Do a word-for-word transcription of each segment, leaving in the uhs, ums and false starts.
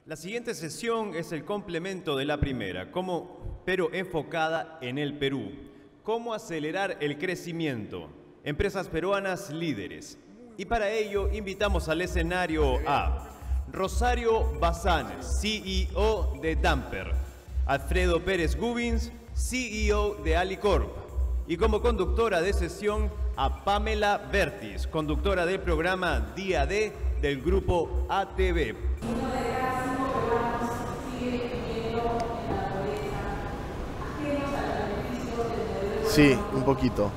La siguiente sesión es el complemento de la primera, como, pero enfocada en el Perú. ¿Cómo acelerar el crecimiento? Empresas peruanas líderes. Y para ello invitamos al escenario a Rosario Bazán, C E O de Damper, Alfredo Pérez Gubins, C E O de Alicorp, y como conductora de sesión a Pamela Vertis, conductora del programa Día D del Grupo A T V. Sí, un poquito.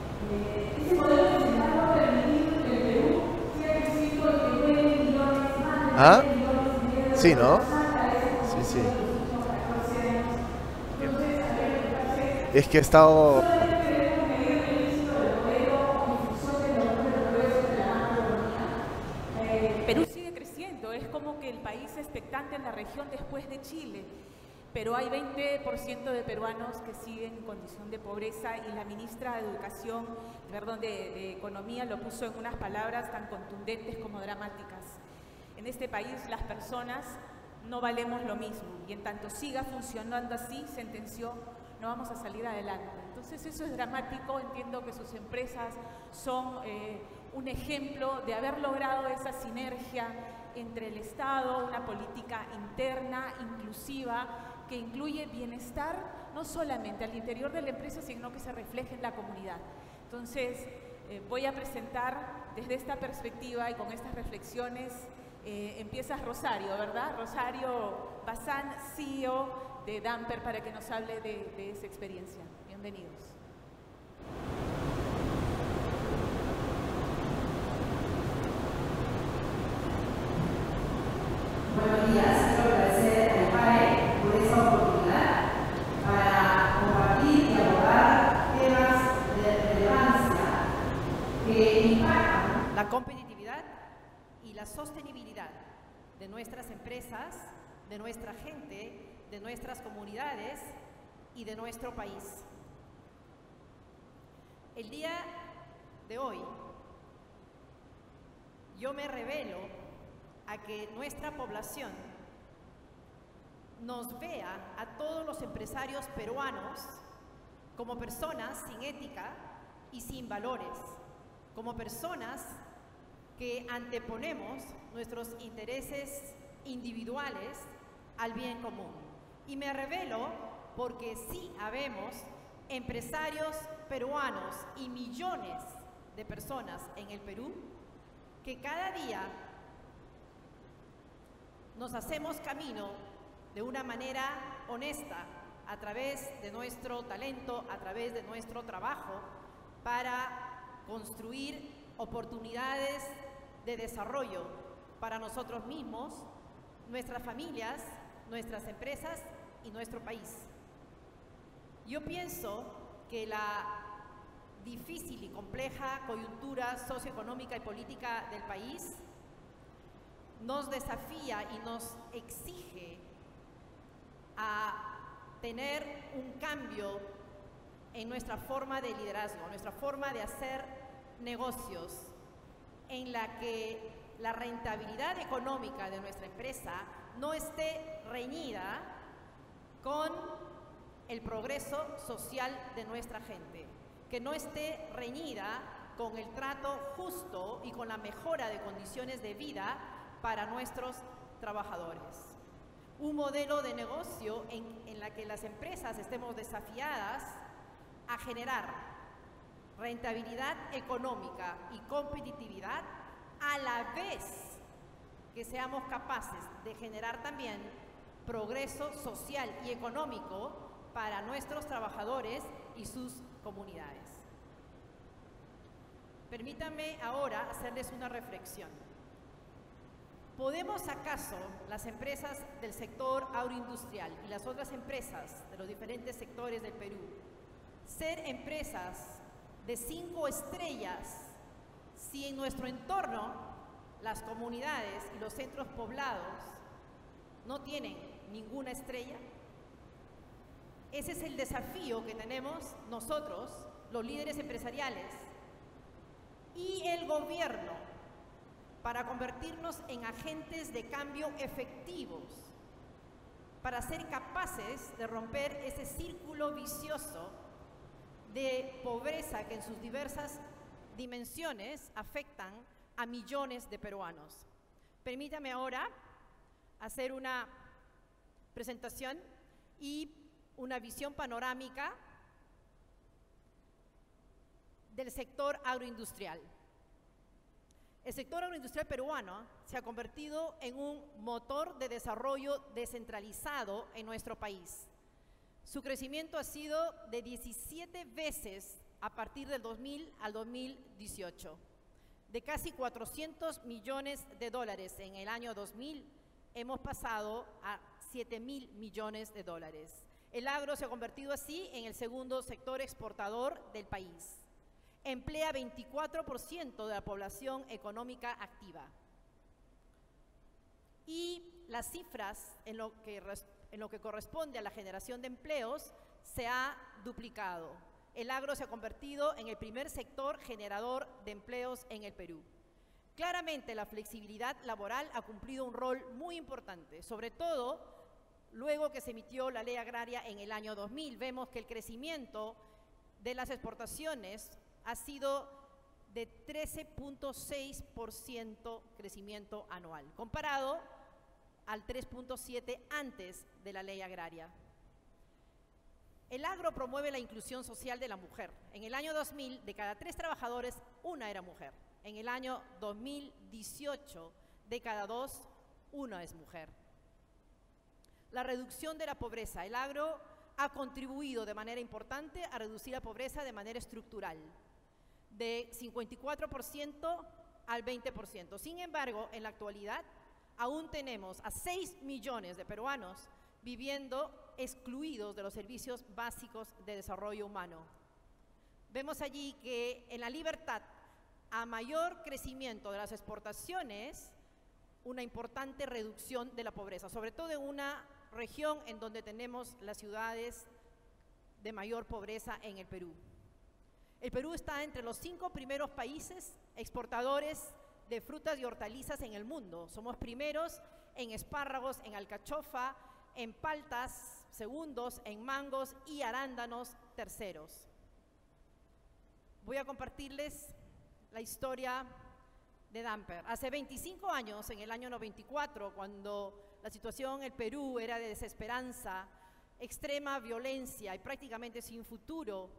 ¿Ah? Sí, ¿no? Sí, sí. Es que he estado... Perú sigue creciendo, es como que el país expectante en la región después de Chile. Pero hay veinte por ciento de peruanos que siguen en condición de pobreza y la ministra de Educación, perdón, de, de Economía lo puso en unas palabras tan contundentes como dramáticas. En este país las personas no valemos lo mismo y en tanto siga funcionando así, sentenció, no vamos a salir adelante. Entonces eso es dramático, entiendo que sus empresas son eh, un ejemplo de haber logrado esa sinergia entre el Estado, una política interna, inclusiva, que incluye bienestar no solamente al interior de la empresa, sino que se refleje en la comunidad. Entonces, eh, voy a presentar desde esta perspectiva y con estas reflexiones. Eh, empiezas Rosario, ¿verdad? Rosario Bazán, C E O de Damper, para que nos hable de, de esa experiencia. Bienvenidos. Buenos días. Quiero agradecer al P A E por esta oportunidad para compartir y abordar temas de relevancia que impactan la competitividad y la sostenibilidad de nuestras empresas, de nuestra gente, de nuestras comunidades y de nuestro país. El día de hoy, yo me revelo a que nuestra población nos vea a todos los empresarios peruanos como personas sin ética y sin valores, como personas que anteponemos nuestros intereses individuales al bien común. Y me revelo porque sí habemos empresarios peruanos y millones de personas en el Perú que cada día nos hacemos camino de una manera honesta a través de nuestro talento, a través de nuestro trabajo, para construir oportunidades de desarrollo para nosotros mismos, nuestras familias, nuestras empresas y nuestro país. Yo pienso que la difícil y compleja coyuntura socioeconómica y política del país nos desafía y nos exige a tener un cambio en nuestra forma de liderazgo, nuestra forma de hacer negocios, en la que la rentabilidad económica de nuestra empresa no esté reñida con el progreso social de nuestra gente, que no esté reñida con el trato justo y con la mejora de condiciones de vida para nuestros trabajadores. Un modelo de negocio en, en la que las empresas estemos desafiadas a generar rentabilidad económica y competitividad, a la vez que seamos capaces de generar también progreso social y económico para nuestros trabajadores y sus comunidades. Permítanme ahora hacerles una reflexión. ¿Podemos acaso, las empresas del sector agroindustrial y las otras empresas de los diferentes sectores del Perú, ser empresas de cinco estrellas si en nuestro entorno las comunidades y los centros poblados no tienen ninguna estrella? Ese es el desafío que tenemos nosotros, los líderes empresariales y el gobierno, para convertirnos en agentes de cambio efectivos para ser capaces de romper ese círculo vicioso de pobreza que en sus diversas dimensiones afectan a millones de peruanos. Permítame ahora hacer una presentación y una visión panorámica del sector agroindustrial. El sector agroindustrial peruano se ha convertido en un motor de desarrollo descentralizado en nuestro país. Su crecimiento ha sido de diecisiete veces a partir del dos mil al dos mil dieciocho. De casi cuatrocientos millones de dólares en el año dos mil, hemos pasado a siete mil millones de dólares. El agro se ha convertido así en el segundo sector exportador del país. Emplea veinticuatro por ciento de la población económica activa. Y las cifras en lo que, en lo que corresponde a la generación de empleos se ha duplicado. El agro se ha convertido en el primer sector generador de empleos en el Perú. Claramente la flexibilidad laboral ha cumplido un rol muy importante, sobre todo luego que se emitió la ley agraria en el año dos mil. Vemos que el crecimiento de las exportaciones ha sido de trece punto seis por ciento crecimiento anual, comparado al tres punto siete por ciento antes de la ley agraria. El agro promueve la inclusión social de la mujer. En el año dos mil, de cada tres trabajadores, una era mujer. En el año dos mil dieciocho, de cada dos, una es mujer. La reducción de la pobreza. El agro ha contribuido de manera importante a reducir la pobreza de manera estructural, de cincuenta y cuatro por ciento al veinte por ciento. Sin embargo, en la actualidad, aún tenemos a seis millones de peruanos viviendo excluidos de los servicios básicos de desarrollo humano. Vemos allí que en la libertad, a mayor crecimiento de las exportaciones, una importante reducción de la pobreza, sobre todo en una región en donde tenemos las ciudades de mayor pobreza en el Perú. El Perú está entre los cinco primeros países exportadores de frutas y hortalizas en el mundo. Somos primeros en espárragos, en alcachofa, en paltas, segundos en mangos y arándanos, terceros. Voy a compartirles la historia de Damper. Hace veinticinco años, en el año noventa y cuatro, cuando la situación en el Perú era de desesperanza, extrema violencia y prácticamente sin futuro,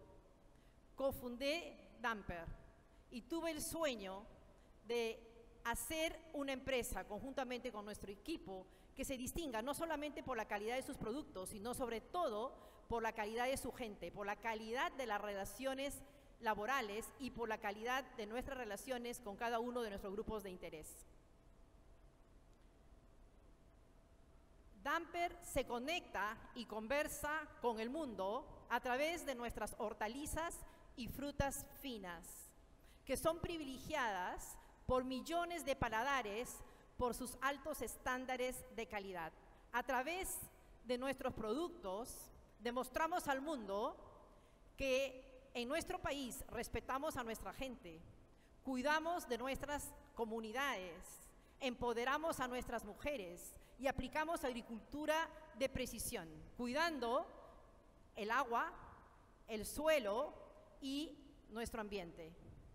cofundé Damper y tuve el sueño de hacer una empresa conjuntamente con nuestro equipo que se distinga no solamente por la calidad de sus productos, sino sobre todo por la calidad de su gente, por la calidad de las relaciones laborales y por la calidad de nuestras relaciones con cada uno de nuestros grupos de interés. Damper se conecta y conversa con el mundo a través de nuestras hortalizas y frutas finas, que son privilegiadas por millones de paladares por sus altos estándares de calidad. A través de nuestros productos demostramos al mundo que en nuestro país respetamos a nuestra gente, cuidamos de nuestras comunidades, empoderamos a nuestras mujeres y aplicamos agricultura de precisión, cuidando el agua, el suelo y nuestro ambiente.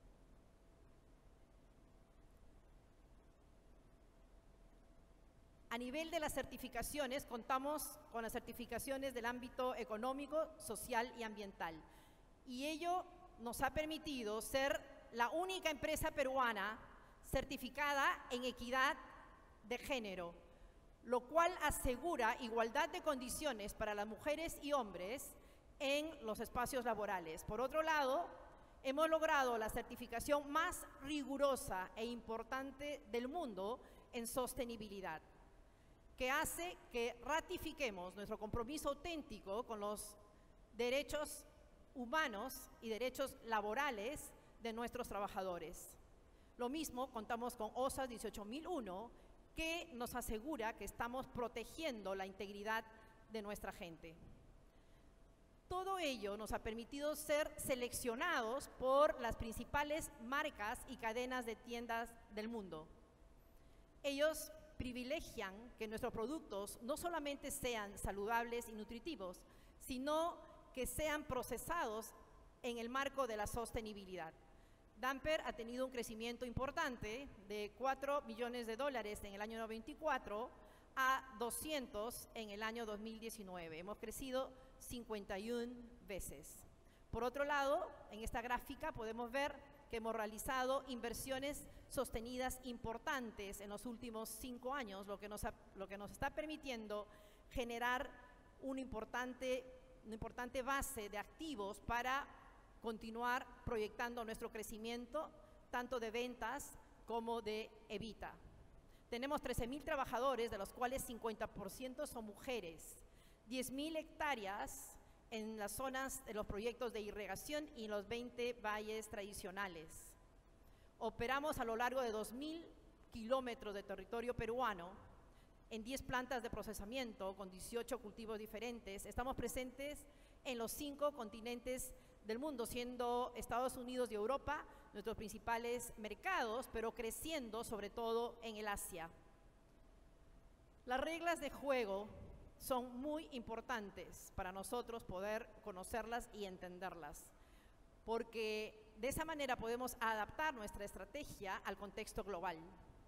A nivel de las certificaciones, contamos con las certificaciones del ámbito económico, social y ambiental. Y ello nos ha permitido ser la única empresa peruana certificada en equidad de género, lo cual asegura igualdad de condiciones para las mujeres y hombres en los espacios laborales. Por otro lado, hemos logrado la certificación más rigurosa e importante del mundo en sostenibilidad, que hace que ratifiquemos nuestro compromiso auténtico con los derechos humanos y derechos laborales de nuestros trabajadores. Lo mismo, contamos con O S A dieciocho mil uno, que nos asegura que estamos protegiendo la integridad de nuestra gente. Todo ello nos ha permitido ser seleccionados por las principales marcas y cadenas de tiendas del mundo. Ellos privilegian que nuestros productos no solamente sean saludables y nutritivos, sino que sean procesados en el marco de la sostenibilidad. Damper ha tenido un crecimiento importante de cuatro millones de dólares en el año noventa y cuatro a doscientos en el año dos mil diecinueve. Hemos crecido cincuenta y una veces. Por otro lado, en esta gráfica podemos ver que hemos realizado inversiones sostenidas importantes en los últimos cinco años, lo que nos, ha, lo que nos está permitiendo generar un importante, una importante base de activos para continuar proyectando nuestro crecimiento, tanto de ventas como de EBITDA. Tenemos trece mil trabajadores, de los cuales cincuenta por ciento son mujeres, diez mil hectáreas en las zonas de los proyectos de irrigación y en los veinte valles tradicionales. Operamos a lo largo de dos mil kilómetros de territorio peruano, en diez plantas de procesamiento con dieciocho cultivos diferentes. Estamos presentes en los cinco continentes del mundo, siendo Estados Unidos y Europa nuestros principales mercados, pero creciendo sobre todo en el Asia. Las reglas de juego son muy importantes para nosotros poder conocerlas y entenderlas, porque de esa manera podemos adaptar nuestra estrategia al contexto global.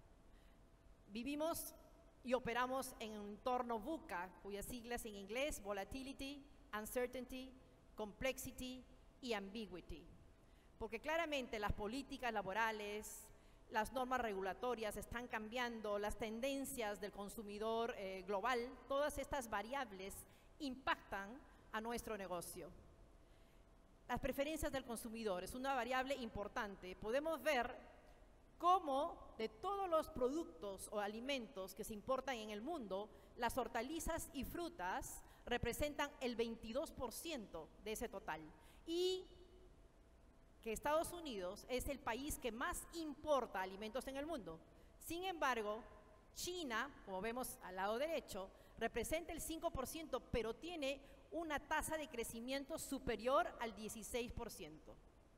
Vivimos y operamos en un entorno VUCA, cuyas siglas en inglés, Volatility, Uncertainty, Complexity y Ambiguity, porque claramente las políticas laborales, las normas regulatorias están cambiando, las tendencias del consumidor eh, global, todas estas variables impactan a nuestro negocio. Las preferencias del consumidor es una variable importante. Podemos ver cómo de todos los productos o alimentos que se importan en el mundo, las hortalizas y frutas representan el veintidós por ciento de ese total. Y que Estados Unidos es el país que más importa alimentos en el mundo. Sin embargo, China, como vemos al lado derecho, representa el cinco por ciento, pero tiene una tasa de crecimiento superior al dieciséis por ciento.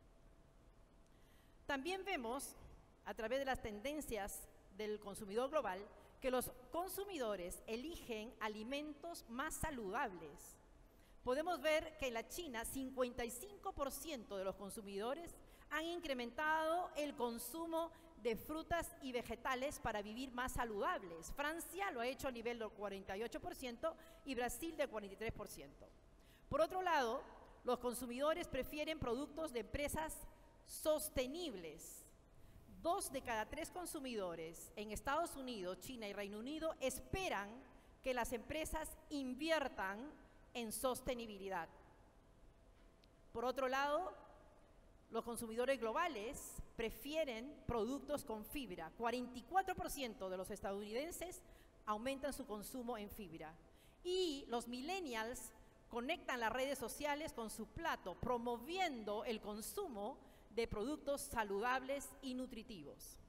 También vemos, a través de las tendencias del consumidor global, que los consumidores eligen alimentos más saludables. Podemos ver que en la China, cincuenta y cinco por ciento de los consumidores han incrementado el consumo de frutas y vegetales para vivir más saludables. Francia lo ha hecho a nivel del cuarenta y ocho por ciento y Brasil del cuarenta y tres por ciento. Por otro lado, los consumidores prefieren productos de empresas sostenibles. Dos de cada tres consumidores en Estados Unidos, China y Reino Unido esperan que las empresas inviertan en sostenibilidad. Por otro lado, los consumidores globales prefieren productos con fibra. cuarenta y cuatro por ciento de los estadounidenses aumentan su consumo en fibra. Y los millennials conectan las redes sociales con su plato, promoviendo el consumo de productos saludables y nutritivos.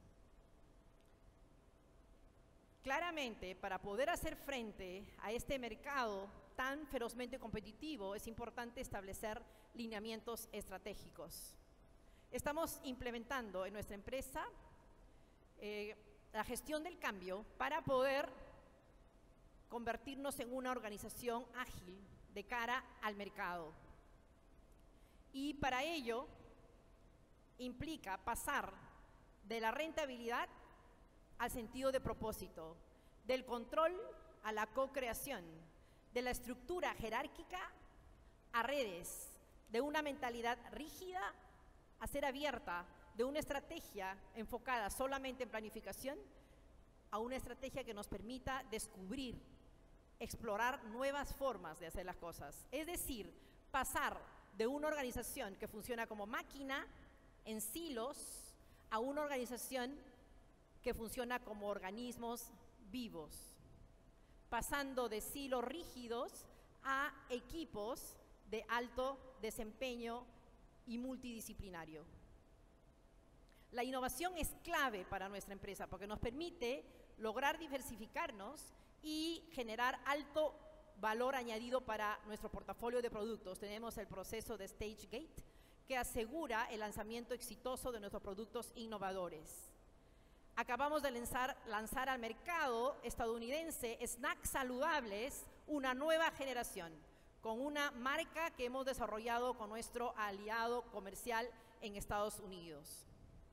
Claramente, para poder hacer frente a este mercado tan ferozmente competitivo, es importante establecer lineamientos estratégicos. Estamos implementando en nuestra empresa eh, la gestión del cambio para poder convertirnos en una organización ágil de cara al mercado. Y para ello implica pasar de la rentabilidad al sentido de propósito, del control a la co-creación, de la estructura jerárquica a redes, de una mentalidad rígida a ser abierta, de una estrategia enfocada solamente en planificación a una estrategia que nos permita descubrir, explorar nuevas formas de hacer las cosas. Es decir, pasar de una organización que funciona como máquina en silos a una organización que funciona como organismos vivos, pasando de silos rígidos a equipos de alto desempeño y multidisciplinario. La innovación es clave para nuestra empresa porque nos permite lograr diversificarnos y generar alto valor añadido para nuestro portafolio de productos. Tenemos el proceso de Stage Gate que asegura el lanzamiento exitoso de nuestros productos innovadores. acabamos de lanzar, lanzar al mercado estadounidense snacks saludables, una nueva generación, con una marca que hemos desarrollado con nuestro aliado comercial en Estados Unidos.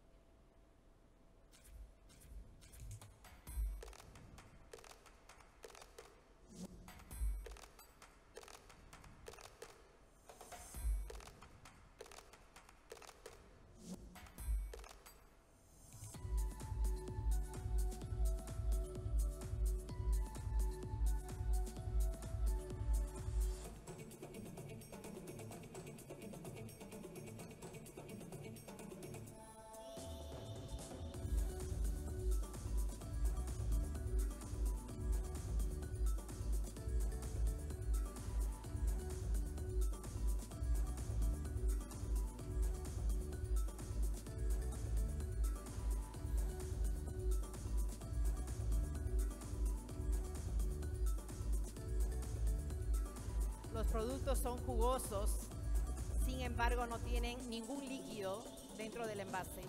Los productos son jugosos, sin embargo no tienen ningún líquido dentro del envase.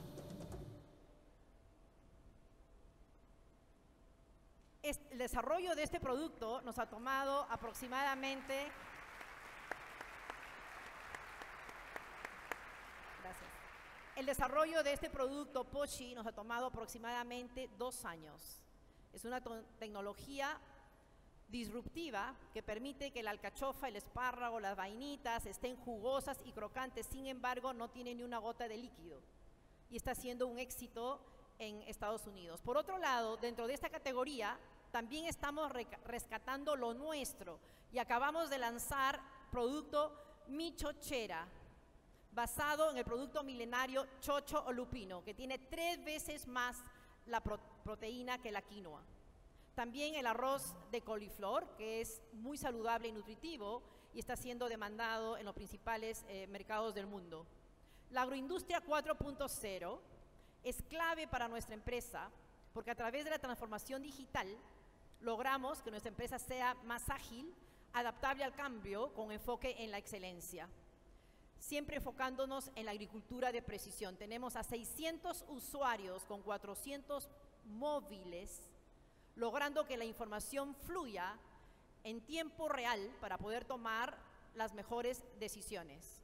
El desarrollo de este producto nos ha tomado aproximadamente... Gracias. El desarrollo de este producto Pochi nos ha tomado aproximadamente dos años. Es una tecnología disruptiva que permite que la alcachofa, el espárrago, las vainitas estén jugosas y crocantes, sin embargo no tiene ni una gota de líquido y está siendo un éxito en Estados Unidos. Por otro lado, dentro de esta categoría también estamos rescatando lo nuestro y acabamos de lanzar producto Mi Chochera, basado en el producto milenario chocho o lupino, que tiene tres veces más la pro proteína que la quinoa. También el arroz de coliflor, que es muy saludable y nutritivo y está siendo demandado en los principales eh, mercados del mundo. La agroindustria cuatro punto cero es clave para nuestra empresa porque a través de la transformación digital logramos que nuestra empresa sea más ágil, adaptable al cambio con enfoque en la excelencia. Siempre enfocándonos en la agricultura de precisión. Tenemos a seiscientos usuarios con cuatrocientos móviles logrando que la información fluya en tiempo real para poder tomar las mejores decisiones.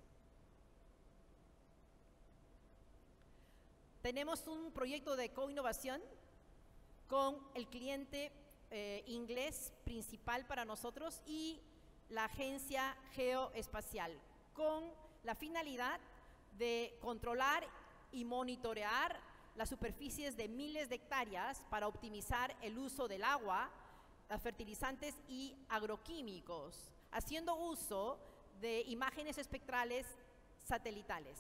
Tenemos un proyecto de co-innovación con el cliente eh, inglés principal para nosotros y la Agencia Geoespacial, con la finalidad de controlar y monitorear las superficies de miles de hectáreas para optimizar el uso del agua, los fertilizantes y agroquímicos, haciendo uso de imágenes espectrales satelitales.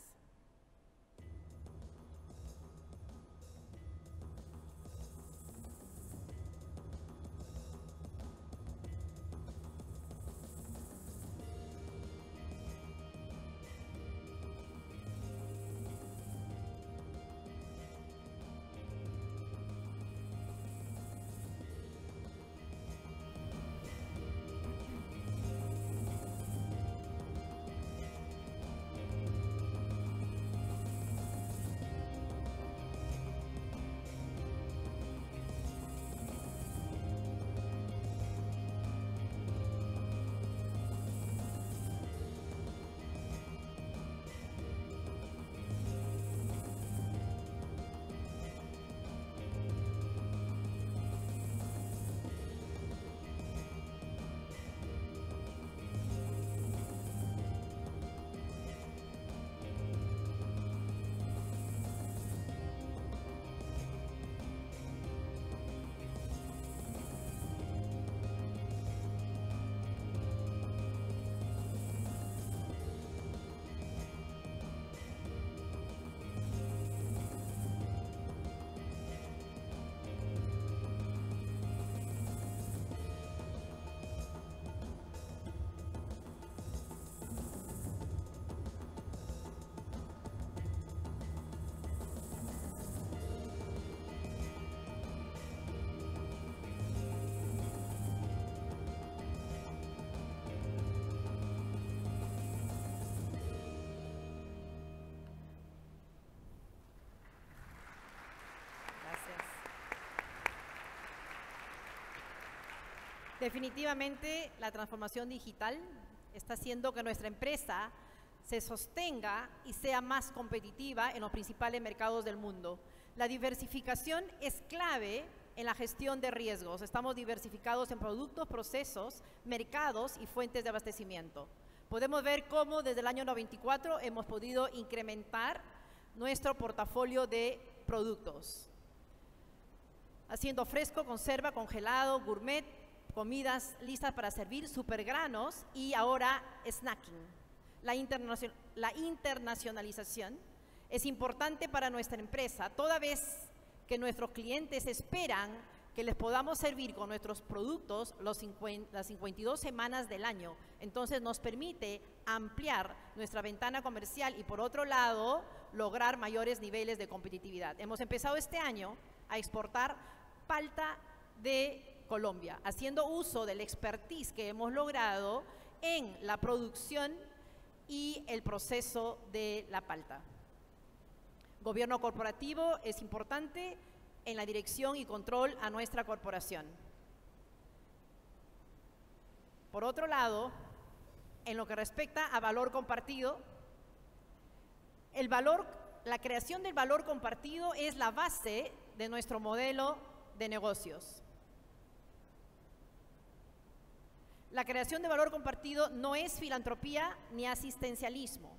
Definitivamente la transformación digital está haciendo que nuestra empresa se sostenga y sea más competitiva en los principales mercados del mundo. La diversificación es clave en la gestión de riesgos. Estamos diversificados en productos, procesos, mercados y fuentes de abastecimiento. Podemos ver cómo desde el año noventa y cuatro hemos podido incrementar nuestro portafolio de productos, haciendo fresco, conserva, congelado, gourmet, comidas listas para servir, supergranos y ahora snacking. La, internacion la internacionalización es importante para nuestra empresa, toda vez que nuestros clientes esperan que les podamos servir con nuestros productos los cincuenta, las cincuenta y dos semanas del año. Entonces nos permite ampliar nuestra ventana comercial y por otro lado lograr mayores niveles de competitividad. Hemos empezado este año a exportar palta de Colombia, haciendo uso del expertise que hemos logrado en la producción y el proceso de la palta. Gobierno corporativo es importante en la dirección y control a nuestra corporación. Por otro lado, en lo que respecta a valor compartido, el valor, la creación del valor compartido es la base de nuestro modelo de negocios. La creación de valor compartido no es filantropía ni asistencialismo.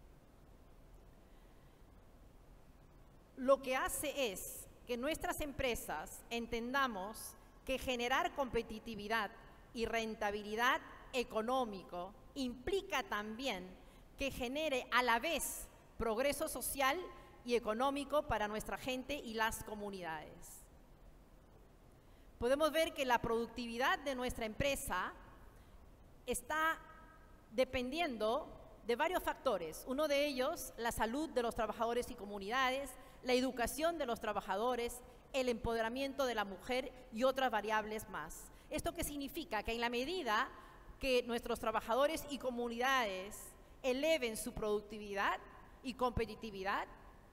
Lo que hace es que nuestras empresas entendamos que generar competitividad y rentabilidad económico implica también que genere a la vez progreso social y económico para nuestra gente y las comunidades. Podemos ver que la productividad de nuestra empresa está dependiendo de varios factores. Uno de ellos, la salud de los trabajadores y comunidades, la educación de los trabajadores, el empoderamiento de la mujer y otras variables más. ¿Esto qué significa? Que en la medida que nuestros trabajadores y comunidades eleven su productividad y competitividad,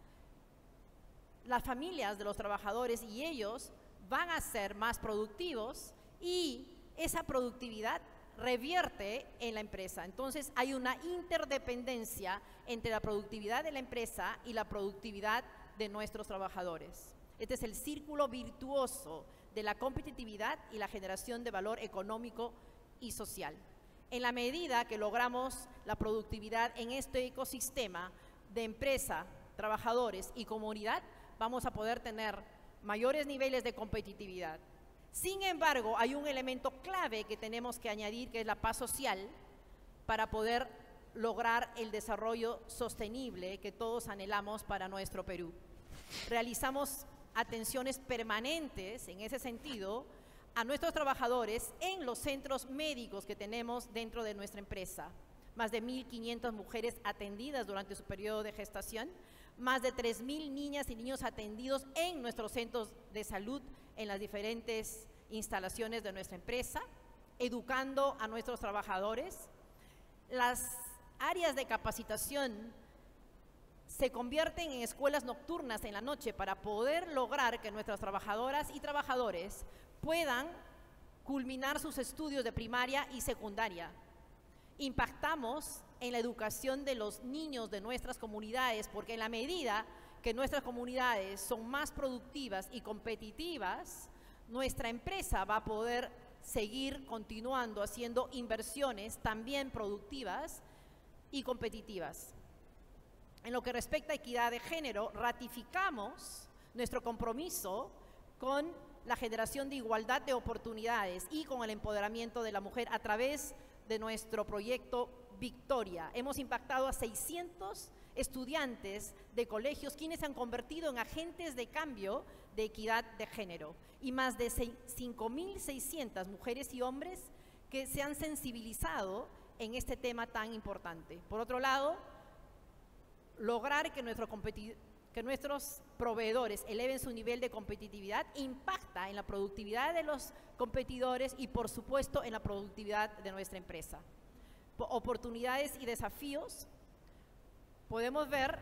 las familias de los trabajadores y ellos van a ser más productivos y esa productividad revierte en la empresa. Entonces hay una interdependencia entre la productividad de la empresa y la productividad de nuestros trabajadores. Este es el círculo virtuoso de la competitividad y la generación de valor económico y social. En la medida que logramos la productividad en este ecosistema de empresa, trabajadores y comunidad, vamos a poder tener mayores niveles de competitividad. Sin embargo, hay un elemento clave que tenemos que añadir, que es la paz social, para poder lograr el desarrollo sostenible que todos anhelamos para nuestro Perú. Realizamos atenciones permanentes en ese sentido a nuestros trabajadores en los centros médicos que tenemos dentro de nuestra empresa. Más de mil quinientas mujeres atendidas durante su periodo de gestación, más de tres mil niñas y niños atendidos en nuestros centros de salud en las diferentes instalaciones de nuestra empresa, educando a nuestros trabajadores. Las áreas de capacitación se convierten en escuelas nocturnas en la noche para poder lograr que nuestras trabajadoras y trabajadores puedan culminar sus estudios de primaria y secundaria. Impactamos en la educación de los niños de nuestras comunidades, porque en la medida que nuestras comunidades son más productivas y competitivas, nuestra empresa va a poder seguir continuando haciendo inversiones también productivas y competitivas. En lo que respecta a equidad de género, ratificamos nuestro compromiso con la generación de igualdad de oportunidades y con el empoderamiento de la mujer a través de nuestro proyecto Victoria. Hemos impactado a seiscientos estudiantes de colegios quienes se han convertido en agentes de cambio de equidad de género y más de cinco mil seiscientas mujeres y hombres que se han sensibilizado en este tema tan importante. Por otro lado, lograr que, nuestro que nuestros proveedores eleven su nivel de competitividad impacta en la productividad de los competidores y por supuesto en la productividad de nuestra empresa. Oportunidades y desafíos. Podemos ver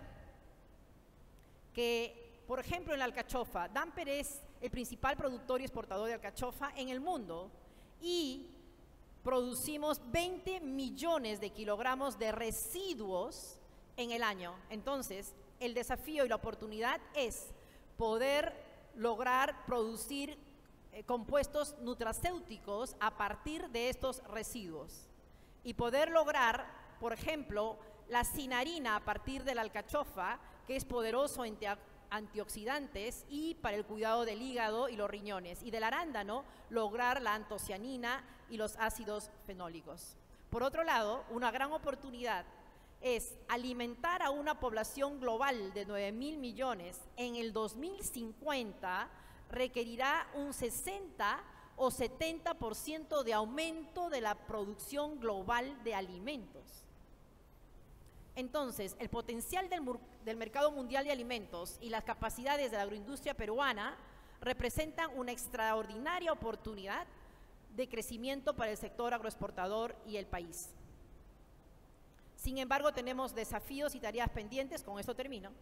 que, por ejemplo, en la alcachofa, Damper es el principal productor y exportador de alcachofa en el mundo y producimos veinte millones de kilogramos de residuos en el año. Entonces, el desafío y la oportunidad es poder lograr producir eh, compuestos nutracéuticos a partir de estos residuos y poder lograr, por ejemplo, la cinarina a partir de la alcachofa, que es poderoso en antioxidantes y para el cuidado del hígado y los riñones, y del arándano lograr la antocianina y los ácidos fenólicos. Por otro lado, una gran oportunidad es alimentar a una población global de nueve mil millones. En el dos mil cincuenta requerirá un sesenta o setenta por ciento de aumento de la producción global de alimentos. Entonces, el potencial del, del mercado mundial de alimentos y las capacidades de la agroindustria peruana representan una extraordinaria oportunidad de crecimiento para el sector agroexportador y el país. Sin embargo, tenemos desafíos y tareas pendientes, con esto termino.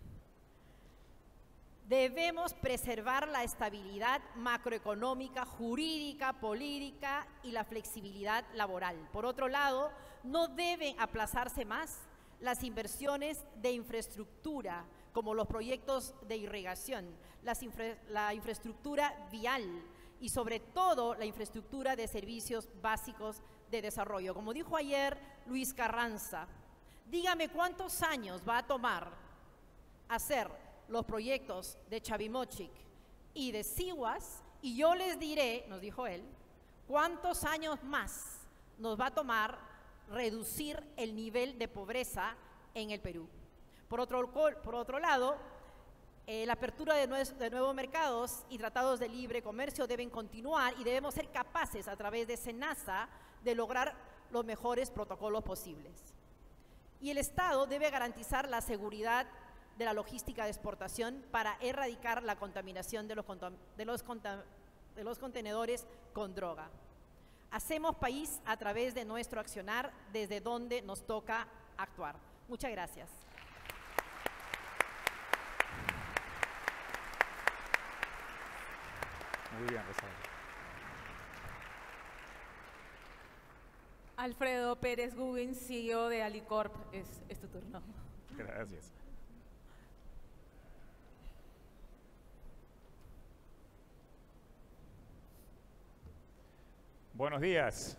Debemos preservar la estabilidad macroeconómica, jurídica, política y la flexibilidad laboral. Por otro lado, no deben aplazarse más las inversiones de infraestructura, como los proyectos de irrigación, las infra, la infraestructura vial y sobre todo la infraestructura de servicios básicos de desarrollo. Como dijo ayer Luis Carranza, dígame cuántos años va a tomar hacer los proyectos de Chavimochic y de Sihuas y yo les diré, nos dijo él, cuántos años más nos va a tomar reducir el nivel de pobreza en el Perú. Por otro, por otro lado, eh, la apertura de, nue de nuevos mercados y tratados de libre comercio deben continuar y debemos ser capaces a través de SENASA de lograr los mejores protocolos posibles. Y el Estado debe garantizar la seguridad de la logística de exportación para erradicar la contaminación de los, de los, de los contenedores con droga. Hacemos país a través de nuestro accionar desde donde nos toca actuar. Muchas gracias. Muy bien, Rosario. Alfredo Pérez Guggen, C E O de Alicorp, es, es tu turno. Gracias. Buenos días.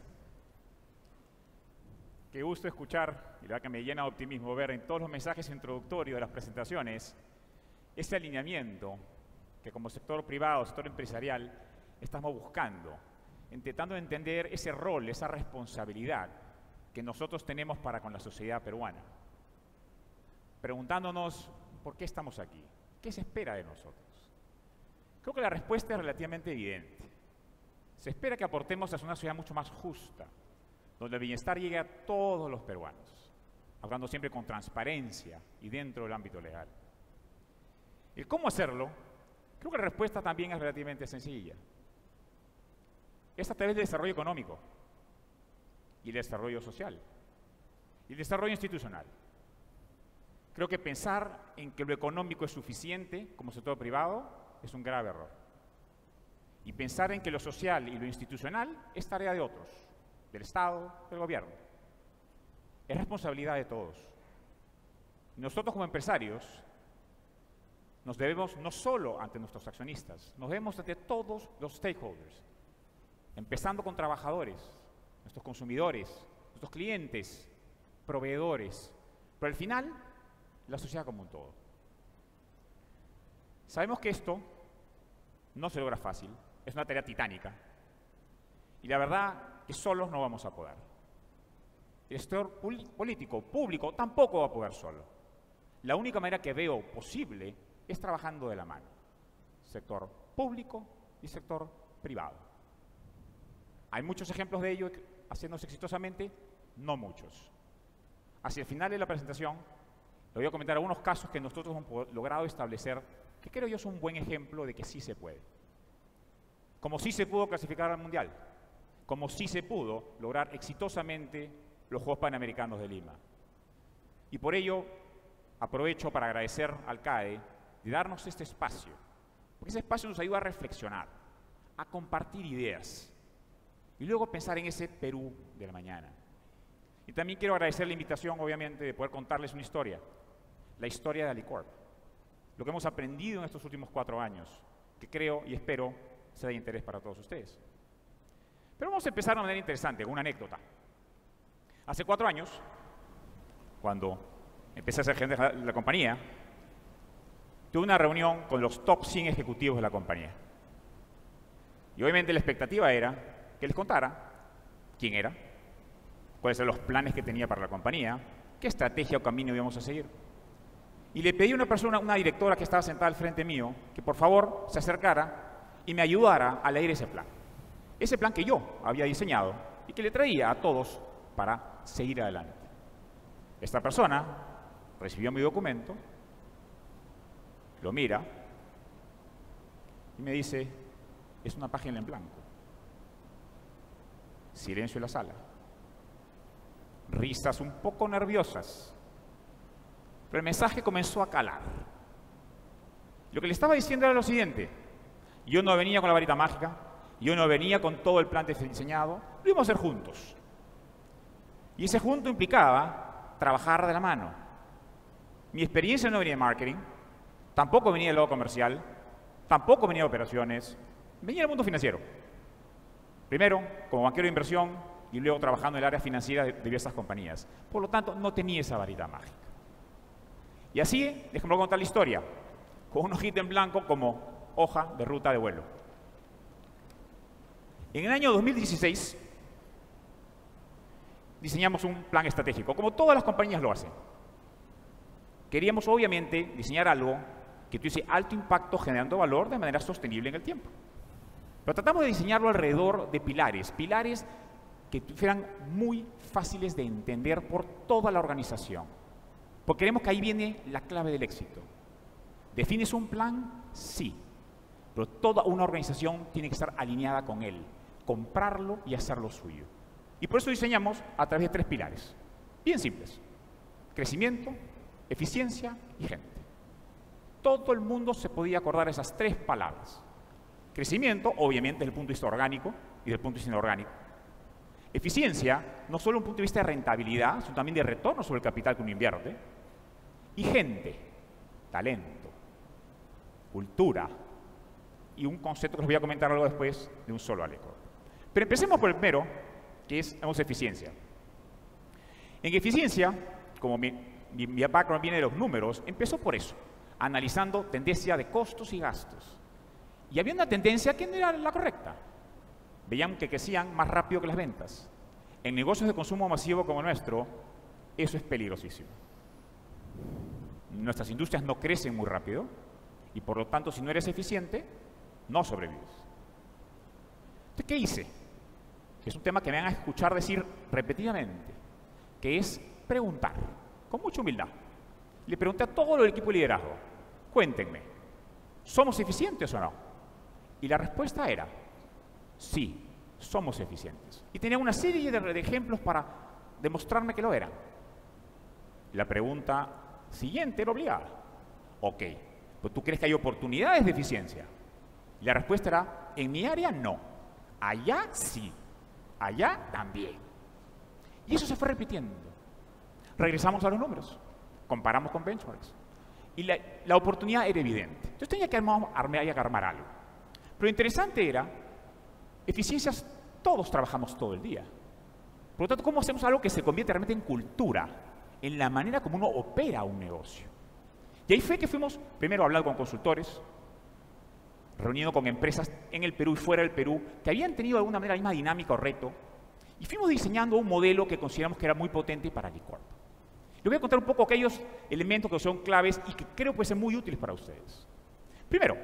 Qué gusto escuchar, y la verdad que me llena de optimismo ver en todos los mensajes introductorios de las presentaciones ese alineamiento que como sector privado, sector empresarial, estamos buscando, intentando entender ese rol, esa responsabilidad que nosotros tenemos para con la sociedad peruana. Preguntándonos por qué estamos aquí, qué se espera de nosotros. Creo que la respuesta es relativamente evidente. Se espera que aportemos a una sociedad mucho más justa, donde el bienestar llegue a todos los peruanos, hablando siempre con transparencia y dentro del ámbito legal. ¿Y cómo hacerlo? Creo que la respuesta también es relativamente sencilla. Es a través del desarrollo económico y el desarrollo social y el desarrollo institucional. Creo que pensar en que lo económico es suficiente como sector privado es un grave error. Y pensar en que lo social y lo institucional es tarea de otros, del Estado, del gobierno. Es responsabilidad de todos. Nosotros como empresarios nos debemos no solo ante nuestros accionistas, nos debemos ante todos los stakeholders, empezando con trabajadores, nuestros consumidores, nuestros clientes, proveedores, pero al final, la sociedad como un todo. Sabemos que esto no se logra fácil, es una tarea titánica, y la verdad que solos no vamos a poder. El sector político, público, tampoco va a poder solo. La única manera que veo posible es trabajando de la mano, sector público y sector privado. Hay muchos ejemplos de ello haciéndose exitosamente, no muchos. Hacia el final de la presentación, le voy a comentar algunos casos que nosotros hemos logrado establecer, que creo yo son un buen ejemplo de que sí se puede. Como sí se pudo clasificar al Mundial, como sí se pudo lograr exitosamente los Juegos Panamericanos de Lima. Y por ello, aprovecho para agradecer al C A E de darnos este espacio, porque ese espacio nos ayuda a reflexionar, a compartir ideas. y luego pensar en ese Perú de la mañana. Y también quiero agradecer la invitación, obviamente, de poder contarles una historia, la historia de Alicorp, lo que hemos aprendido en estos últimos cuatro años, que creo y espero sea de interés para todos ustedes. Pero vamos a empezar de una manera interesante, con una anécdota. Hace cuatro años, cuando empecé a ser gerente de la compañía, tuve una reunión con los top cien ejecutivos de la compañía. Y obviamente la expectativa era que les contara quién era, cuáles eran los planes que tenía para la compañía, qué estrategia o camino íbamos a seguir. Y le pedí a una persona, una directora que estaba sentada al frente mío, que por favor se acercara y me ayudara a leer ese plan. Ese plan que yo había diseñado y que le traía a todos para seguir adelante. Esta persona recibió mi documento, lo mira y me dice, es una página en blanco. Silencio en la sala. Risas un poco nerviosas. Pero el mensaje comenzó a calar. Lo que le estaba diciendo era lo siguiente. Yo no venía con la varita mágica, yo no venía con todo el plan diseñado, lo íbamos a hacer juntos. Y ese junto implicaba trabajar de la mano. Mi experiencia no venía de marketing, tampoco venía del lado comercial, tampoco venía de operaciones, venía del mundo financiero. Primero, como banquero de inversión y luego trabajando en el área financiera de diversas compañías. Por lo tanto, no tenía esa varita mágica. Y así, déjenme contar la historia, con una hojita en blanco como hoja de ruta de vuelo. En el año dos mil dieciséis, diseñamos un plan estratégico, como todas las compañías lo hacen. Queríamos, obviamente, diseñar algo que tuviese alto impacto generando valor de manera sostenible en el tiempo. Pero tratamos de diseñarlo alrededor de pilares, pilares que fueran muy fáciles de entender por toda la organización. Porque creemos que ahí viene la clave del éxito. ¿Defines un plan? Sí. Pero toda una organización tiene que estar alineada con él, comprarlo y hacerlo suyo. Y por eso diseñamos a través de tres pilares, bien simples. Crecimiento, eficiencia y gente. Todo el mundo se podía acordar de esas tres palabras. Crecimiento, obviamente, desde el punto de vista orgánico y desde el punto de vista inorgánico. Eficiencia, no solo desde un punto de vista de rentabilidad, sino también de retorno sobre el capital que uno invierte. Y gente, talento, cultura y un concepto que les voy a comentar algo después de un solo Alicorp. Pero empecemos por el primero, que es digamos, eficiencia. En eficiencia, como mi, mi, mi background viene de los números, empezó por eso, analizando tendencia de costos y gastos. Y había una tendencia que no era la correcta. Veían que crecían más rápido que las ventas. En negocios de consumo masivo como el nuestro, eso es peligrosísimo. Nuestras industrias no crecen muy rápido y por lo tanto, si no eres eficiente, no sobrevives. Entonces, ¿qué hice? Es un tema que me van a escuchar decir repetidamente, que es preguntar, con mucha humildad. Le pregunté a todo el equipo de liderazgo, cuéntenme, ¿somos eficientes o no? Y la respuesta era, sí, somos eficientes. Y tenía una serie de, de ejemplos para demostrarme que lo eran. La pregunta siguiente era obligada. Ok, pues ¿tú crees que hay oportunidades de eficiencia? Y la respuesta era, en mi área no, allá sí, allá también. Y eso se fue repitiendo. Regresamos a los números, comparamos con benchmarks. Y la, la oportunidad era evidente. Entonces tenía que armar, armar, armar algo. Pero lo interesante era, eficiencias todos trabajamos todo el día. Por lo tanto, ¿cómo hacemos algo que se convierte realmente en cultura? En la manera como uno opera un negocio. Y ahí fue que fuimos, primero a hablar con consultores, reuniendo con empresas en el Perú y fuera del Perú, que habían tenido de alguna manera la misma dinámica o reto, y fuimos diseñando un modelo que consideramos que era muy potente para Alicorp. Les voy a contar un poco aquellos elementos que son claves y que creo pueden ser muy útiles para ustedes. Primero,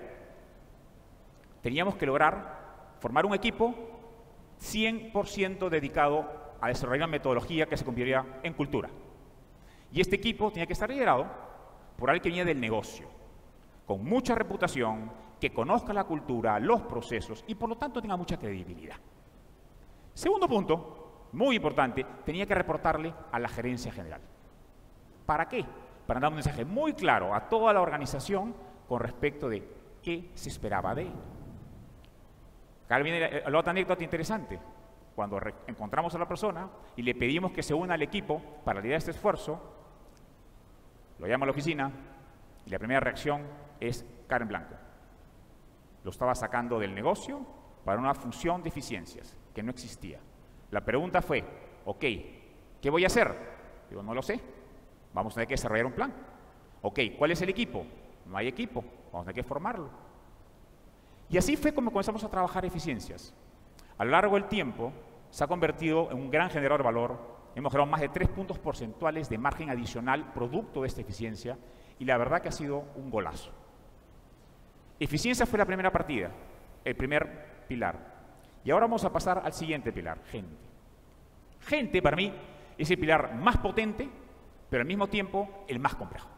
teníamos que lograr formar un equipo cien por ciento dedicado a desarrollar una metodología que se convirtiera en cultura. Y este equipo tenía que estar liderado por alguien que venía del negocio, con mucha reputación, que conozca la cultura, los procesos y por lo tanto tenga mucha credibilidad. Segundo punto, muy importante, tenía que reportarle a la gerencia general. ¿Para qué? Para dar un mensaje muy claro a toda la organización con respecto de qué se esperaba de él. Acá viene la, la otra anécdota interesante. cuando encontramos a la persona y le pedimos que se una al equipo para liderar este esfuerzo, lo llamo a la oficina y la primera reacción es cara en blanco. Lo estaba sacando del negocio para una función de eficiencias que no existía. La pregunta fue, ok, ¿qué voy a hacer? Digo, no lo sé. Vamos a tener que desarrollar un plan. Ok, ¿cuál es el equipo? No hay equipo. Vamos a tener que formarlo. Y así fue como comenzamos a trabajar eficiencias. A lo largo del tiempo, se ha convertido en un gran generador de valor. Hemos generado más de tres puntos porcentuales de margen adicional producto de esta eficiencia y la verdad que ha sido un golazo. Eficiencia fue la primera partida, el primer pilar. Y ahora vamos a pasar al siguiente pilar, gente. Gente, para mí, es el pilar más potente, pero al mismo tiempo el más complejo.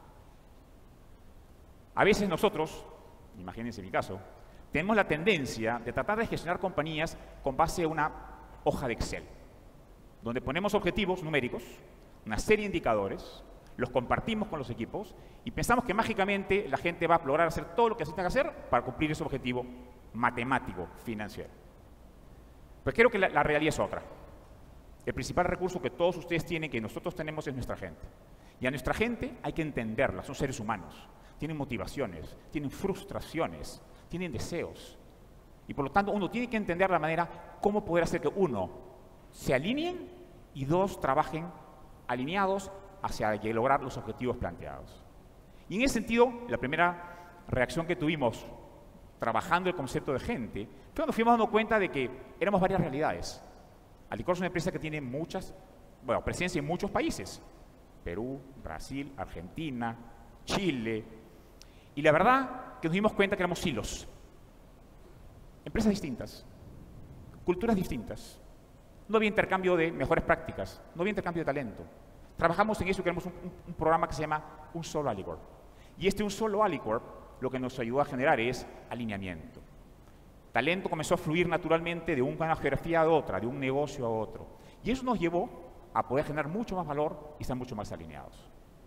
A veces nosotros, imagínense mi caso, tenemos la tendencia de tratar de gestionar compañías con base a una hoja de Excel, donde ponemos objetivos numéricos, una serie de indicadores, los compartimos con los equipos y pensamos que mágicamente la gente va a lograr hacer todo lo que se tenga que hacer para cumplir ese objetivo matemático, financiero. Pues creo que la, la realidad es otra. El principal recurso que todos ustedes tienen, que nosotros tenemos, es nuestra gente. Y a nuestra gente hay que entenderla, son seres humanos, tienen motivaciones, tienen frustraciones, tienen deseos. Y por lo tanto uno tiene que entender la manera cómo poder hacer que uno, se alineen y dos, trabajen alineados hacia lograr los objetivos planteados. Y en ese sentido, la primera reacción que tuvimos trabajando el concepto de gente fue cuando fuimos dando cuenta de que éramos varias realidades. Alicor es una empresa que tiene muchas, bueno, presencia en muchos países. Perú, Brasil, Argentina, Chile. Y la verdad que nos dimos cuenta que éramos silos. Empresas distintas, culturas distintas. No había intercambio de mejores prácticas, no había intercambio de talento. Trabajamos en eso y creamos un, un, un programa que se llama Un Solo Alicorp. Y este Un Solo Alicorp lo que nos ayudó a generar es alineamiento. Talento comenzó a fluir naturalmente de una geografía a otra, de un negocio a otro. Y eso nos llevó a poder generar mucho más valor y estar mucho más alineados.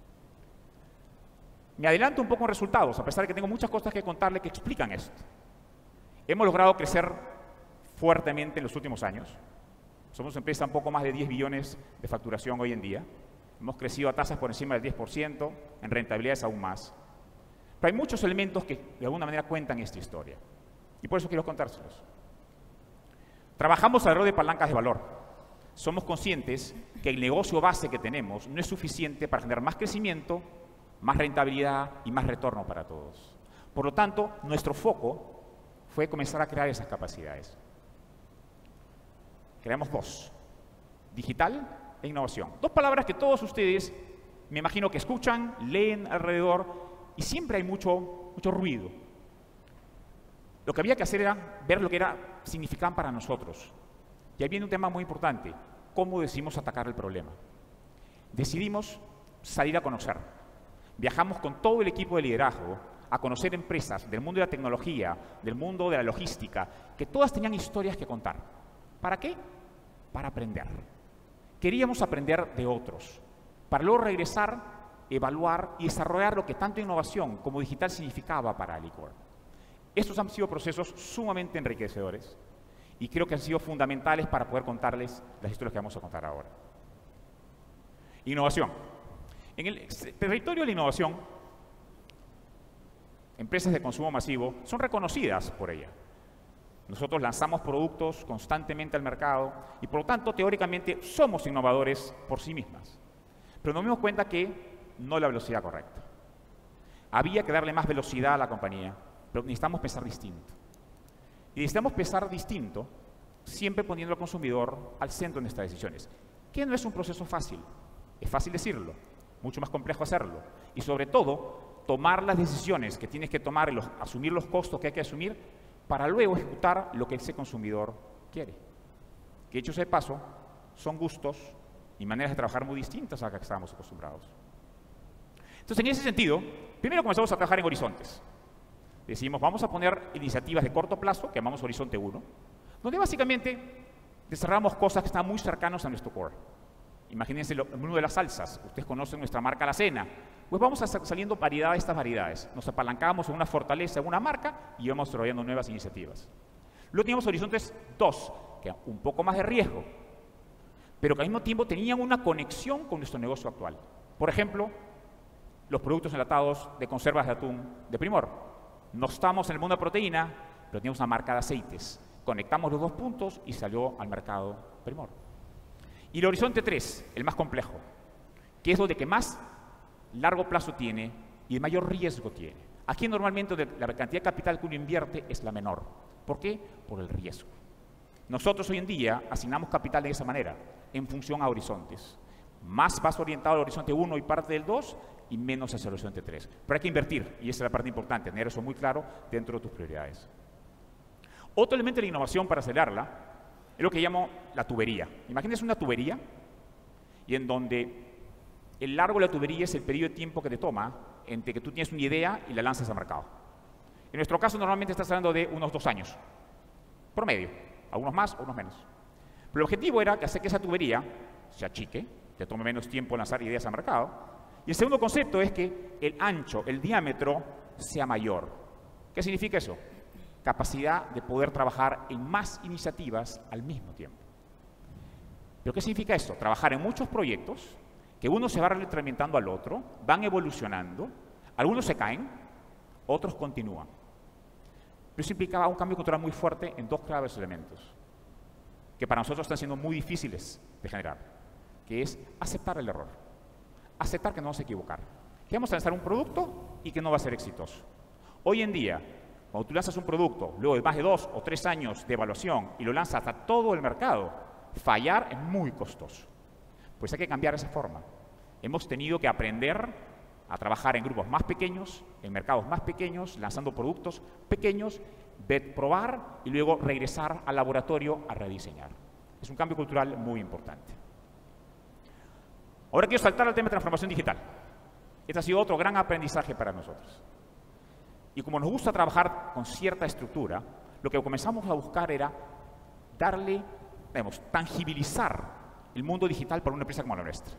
Me adelanto un poco en resultados, a pesar de que tengo muchas cosas que contarle que explican esto. Hemos logrado crecer fuertemente en los últimos años. Somos una empresa un poco más de diez billones de facturación hoy en día. Hemos crecido a tasas por encima del diez por ciento, en rentabilidades aún más. Pero hay muchos elementos que de alguna manera cuentan esta historia. Y por eso quiero contárselos. Trabajamos alrededor de palancas de valor. Somos conscientes que el negocio base que tenemos no es suficiente para generar más crecimiento, más rentabilidad y más retorno para todos. Por lo tanto, nuestro foco fue comenzar a crear esas capacidades. Creamos dos, digital e innovación. Dos palabras que todos ustedes, me imagino que escuchan, leen alrededor y siempre hay mucho, mucho ruido. Lo que había que hacer era ver lo que era, significaban para nosotros. Y ahí viene un tema muy importante, cómo decidimos atacar el problema. Decidimos salir a conocer. Viajamos con todo el equipo de liderazgo a conocer empresas del mundo de la tecnología, del mundo de la logística, que todas tenían historias que contar. ¿Para qué? Para aprender. Queríamos aprender de otros, para luego regresar, evaluar y desarrollar lo que tanto innovación como digital significaba para Alicorp. Estos han sido procesos sumamente enriquecedores y creo que han sido fundamentales para poder contarles las historias que vamos a contar ahora. Innovación. En el territorio de la innovación, empresas de consumo masivo son reconocidas por ella. Nosotros lanzamos productos constantemente al mercado y, por lo tanto, teóricamente somos innovadores por sí mismas. Pero nos dimos cuenta que no la velocidad correcta. Había que darle más velocidad a la compañía, pero necesitamos pensar distinto. Y necesitamos pensar distinto siempre poniendo al consumidor al centro de nuestras decisiones. Que no es un proceso fácil. Es fácil decirlo, mucho más complejo hacerlo. Y, sobre todo, tomar las decisiones que tienes que tomar y los, asumir los costos que hay que asumir para luego ejecutar lo que ese consumidor quiere. Que, dicho sea de paso, son gustos y maneras de trabajar muy distintas a las que estábamos acostumbrados. Entonces, en ese sentido, primero comenzamos a trabajar en horizontes. Decidimos, vamos a poner iniciativas de corto plazo, que llamamos Horizonte uno, donde básicamente desarrollamos cosas que están muy cercanas a nuestro core. Imagínense lo, el mundo de las salsas. Ustedes conocen nuestra marca La Cena. Pues vamos a saliendo variedad de estas variedades. Nos apalancamos en una fortaleza, en una marca, y vamos desarrollando nuevas iniciativas. Luego teníamos horizontes dos, que un poco más de riesgo, pero que al mismo tiempo tenían una conexión con nuestro negocio actual. Por ejemplo, los productos enlatados de conservas de atún de Primor. No estamos en el mundo de proteína, pero teníamos una marca de aceites. Conectamos los dos puntos y salió al mercado Primor. Y el horizonte tres, el más complejo, que es donde que más largo plazo tiene y el mayor riesgo tiene. Aquí normalmente la cantidad de capital que uno invierte es la menor. ¿Por qué? Por el riesgo. Nosotros hoy en día asignamos capital de esa manera, en función a horizontes. Más vas orientado al horizonte uno y parte del dos y menos hacia el horizonte tres. Pero hay que invertir, y esa es la parte importante, tener eso muy claro dentro de tus prioridades. Otro elemento de la innovación para acelerarla es lo que llamo la tubería. Imagínense una tubería y en donde el largo de la tubería es el periodo de tiempo que te toma entre que tú tienes una idea y la lanzas al mercado. En nuestro caso normalmente estás hablando de unos dos años, promedio, algunos más, algunos menos. Pero el objetivo era que hacer que esa tubería se achique, te tome menos tiempo lanzar ideas al mercado. Y el segundo concepto es que el ancho, el diámetro, sea mayor. ¿Qué significa eso? Capacidad de poder trabajar en más iniciativas al mismo tiempo. ¿Pero qué significa esto? Trabajar en muchos proyectos, que uno se va retroalimentando al otro, van evolucionando, algunos se caen, otros continúan. Pero eso implicaba un cambio cultural muy fuerte en dos claves elementos, que para nosotros están siendo muy difíciles de generar, que es aceptar el error, aceptar que nos vamos a equivocar, que vamos a lanzar un producto y que no va a ser exitoso. Hoy en día, cuando tú lanzas un producto, luego de más de dos o tres años de evaluación y lo lanzas a todo el mercado, fallar es muy costoso. Pues hay que cambiar esa forma. Hemos tenido que aprender a trabajar en grupos más pequeños, en mercados más pequeños, lanzando productos pequeños, probar y luego regresar al laboratorio a rediseñar. Es un cambio cultural muy importante. Ahora quiero saltar al tema de transformación digital. Este ha sido otro gran aprendizaje para nosotros. Y como nos gusta trabajar con cierta estructura, lo que comenzamos a buscar era darle, digamos, tangibilizar el mundo digital para una empresa como la nuestra.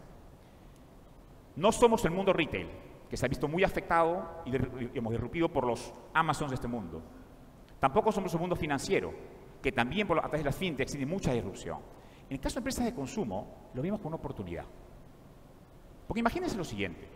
No somos el mundo retail, que se ha visto muy afectado y hemos disrumpido por los Amazons de este mundo. Tampoco somos el mundo financiero, que también por, a través de las fintechs tiene mucha disrupción. En el caso de empresas de consumo, lo vimos como una oportunidad. Porque imagínense lo siguiente.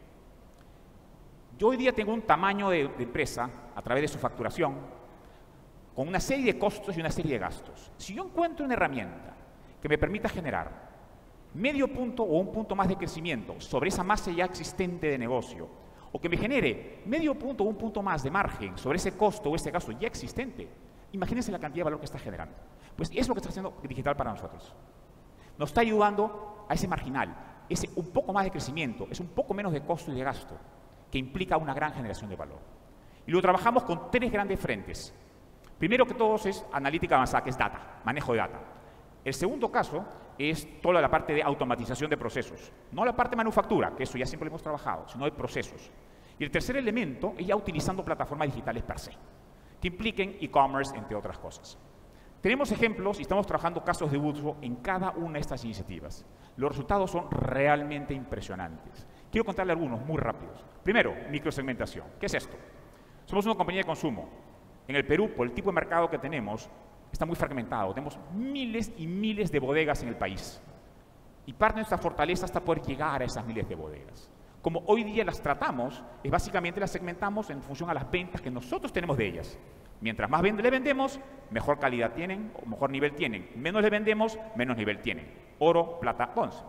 Yo hoy día tengo un tamaño de, de empresa, a través de su facturación, con una serie de costos y una serie de gastos. Si yo encuentro una herramienta que me permita generar medio punto o un punto más de crecimiento sobre esa masa ya existente de negocio, o que me genere medio punto o un punto más de margen sobre ese costo o ese gasto ya existente, imagínense la cantidad de valor que está generando. Pues es lo que está haciendo digital para nosotros. Nos está ayudando a ese marginal, ese un poco más de crecimiento, es un poco menos de costo y de gasto, que implica una gran generación de valor. Y lo trabajamos con tres grandes frentes. Primero que todos es analítica avanzada, que es data, manejo de data. El segundo caso es toda la parte de automatización de procesos. No la parte de manufactura, que eso ya siempre lo hemos trabajado, sino de procesos. Y el tercer elemento es ya utilizando plataformas digitales per se, que impliquen e-commerce, entre otras cosas. Tenemos ejemplos y estamos trabajando casos de uso en cada una de estas iniciativas. Los resultados son realmente impresionantes. Quiero contarle algunos muy rápidos. Primero, microsegmentación. ¿Qué es esto? Somos una compañía de consumo. En el Perú, por el tipo de mercado que tenemos, está muy fragmentado. Tenemos miles y miles de bodegas en el país. Y parte de nuestra fortaleza está poder llegar a esas miles de bodegas. Como hoy día las tratamos, es básicamente las segmentamos en función a las ventas que nosotros tenemos de ellas. Mientras más le vendemos, mejor calidad tienen, o mejor nivel tienen. Menos le vendemos, menos nivel tienen. Oro, plata, bronce.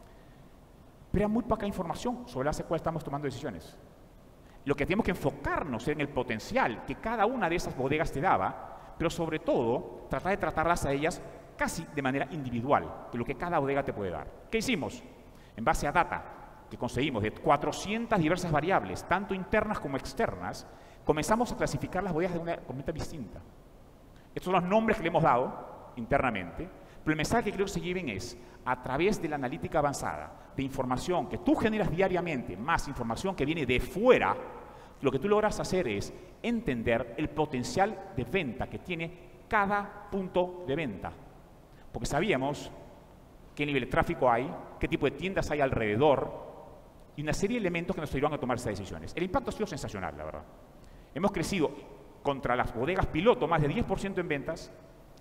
Pero hay muy poca información sobre la cual estamos tomando decisiones. Lo que tenemos que enfocarnos es en el potencial que cada una de esas bodegas te daba, pero sobre todo, tratar de tratarlas a ellas casi de manera individual, de lo que cada bodega te puede dar. ¿Qué hicimos? En base a data que conseguimos de cuatrocientas diversas variables, tanto internas como externas, comenzamos a clasificar las bodegas de una manera distinta. Estos son los nombres que le hemos dado internamente, pero el mensaje que creo que se lleven es, a través de la analítica avanzada, de información que tú generas diariamente, más información que viene de fuera, lo que tú logras hacer es entender el potencial de venta que tiene cada punto de venta. Porque sabíamos qué nivel de tráfico hay, qué tipo de tiendas hay alrededor, y una serie de elementos que nos ayudan a tomar esas decisiones. El impacto ha sido sensacional, la verdad. Hemos crecido contra las bodegas piloto más de diez por ciento en ventas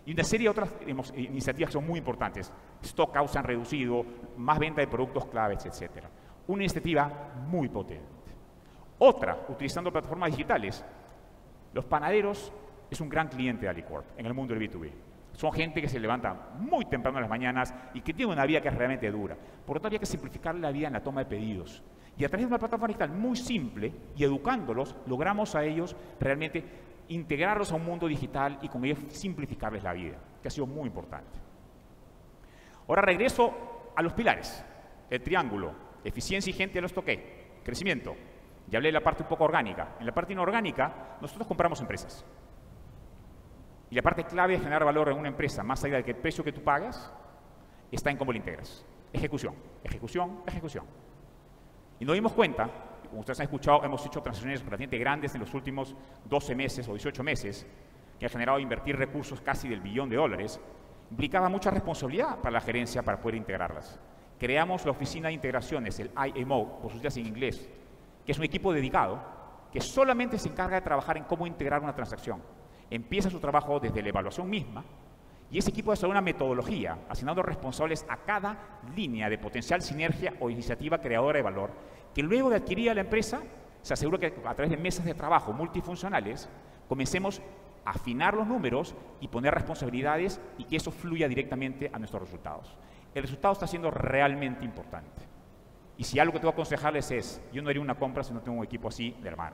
Y una serie de otras digamos, iniciativas que son muy importantes. Stockouts se han reducido, más venta de productos claves, etcétera. Una iniciativa muy potente. Otra, utilizando plataformas digitales. Los panaderos es un gran cliente de Alicorp en el mundo del B dos B. Son gente que se levanta muy temprano en las mañanas y que tiene una vida que es realmente dura. Por lo tanto, había que simplificar la vida en la toma de pedidos. Y a través de una plataforma digital muy simple y educándolos, logramos a ellos realmente integrarlos a un mundo digital y con ello simplificarles la vida, que ha sido muy importante. Ahora regreso a los pilares. El triángulo, eficiencia y gente, ya los toqué. Crecimiento. Ya hablé de la parte un poco orgánica. En la parte inorgánica, nosotros compramos empresas. Y la parte clave de generar valor en una empresa, más allá del precio que tú pagas, está en cómo la integras. Ejecución, ejecución, ejecución. Y nos dimos cuenta, como ustedes han escuchado, hemos hecho transacciones relativamente grandes en los últimos doce meses o dieciocho meses, que han generado invertir recursos casi del billón de dólares, implicaba mucha responsabilidad para la gerencia para poder integrarlas. Creamos la Oficina de Integraciones, el I M O, por sus siglas en inglés, que es un equipo dedicado que solamente se encarga de trabajar en cómo integrar una transacción. Empieza su trabajo desde la evaluación misma y ese equipo desarrolla una metodología asignando responsables a cada línea de potencial sinergia o iniciativa creadora de valor que luego de adquirir a la empresa se asegura que a través de mesas de trabajo multifuncionales comencemos a afinar los números y poner responsabilidades y que eso fluya directamente a nuestros resultados. El resultado está siendo realmente importante. Y si algo que tengo que aconsejarles es, yo no haría una compra si no tengo un equipo así de hermano.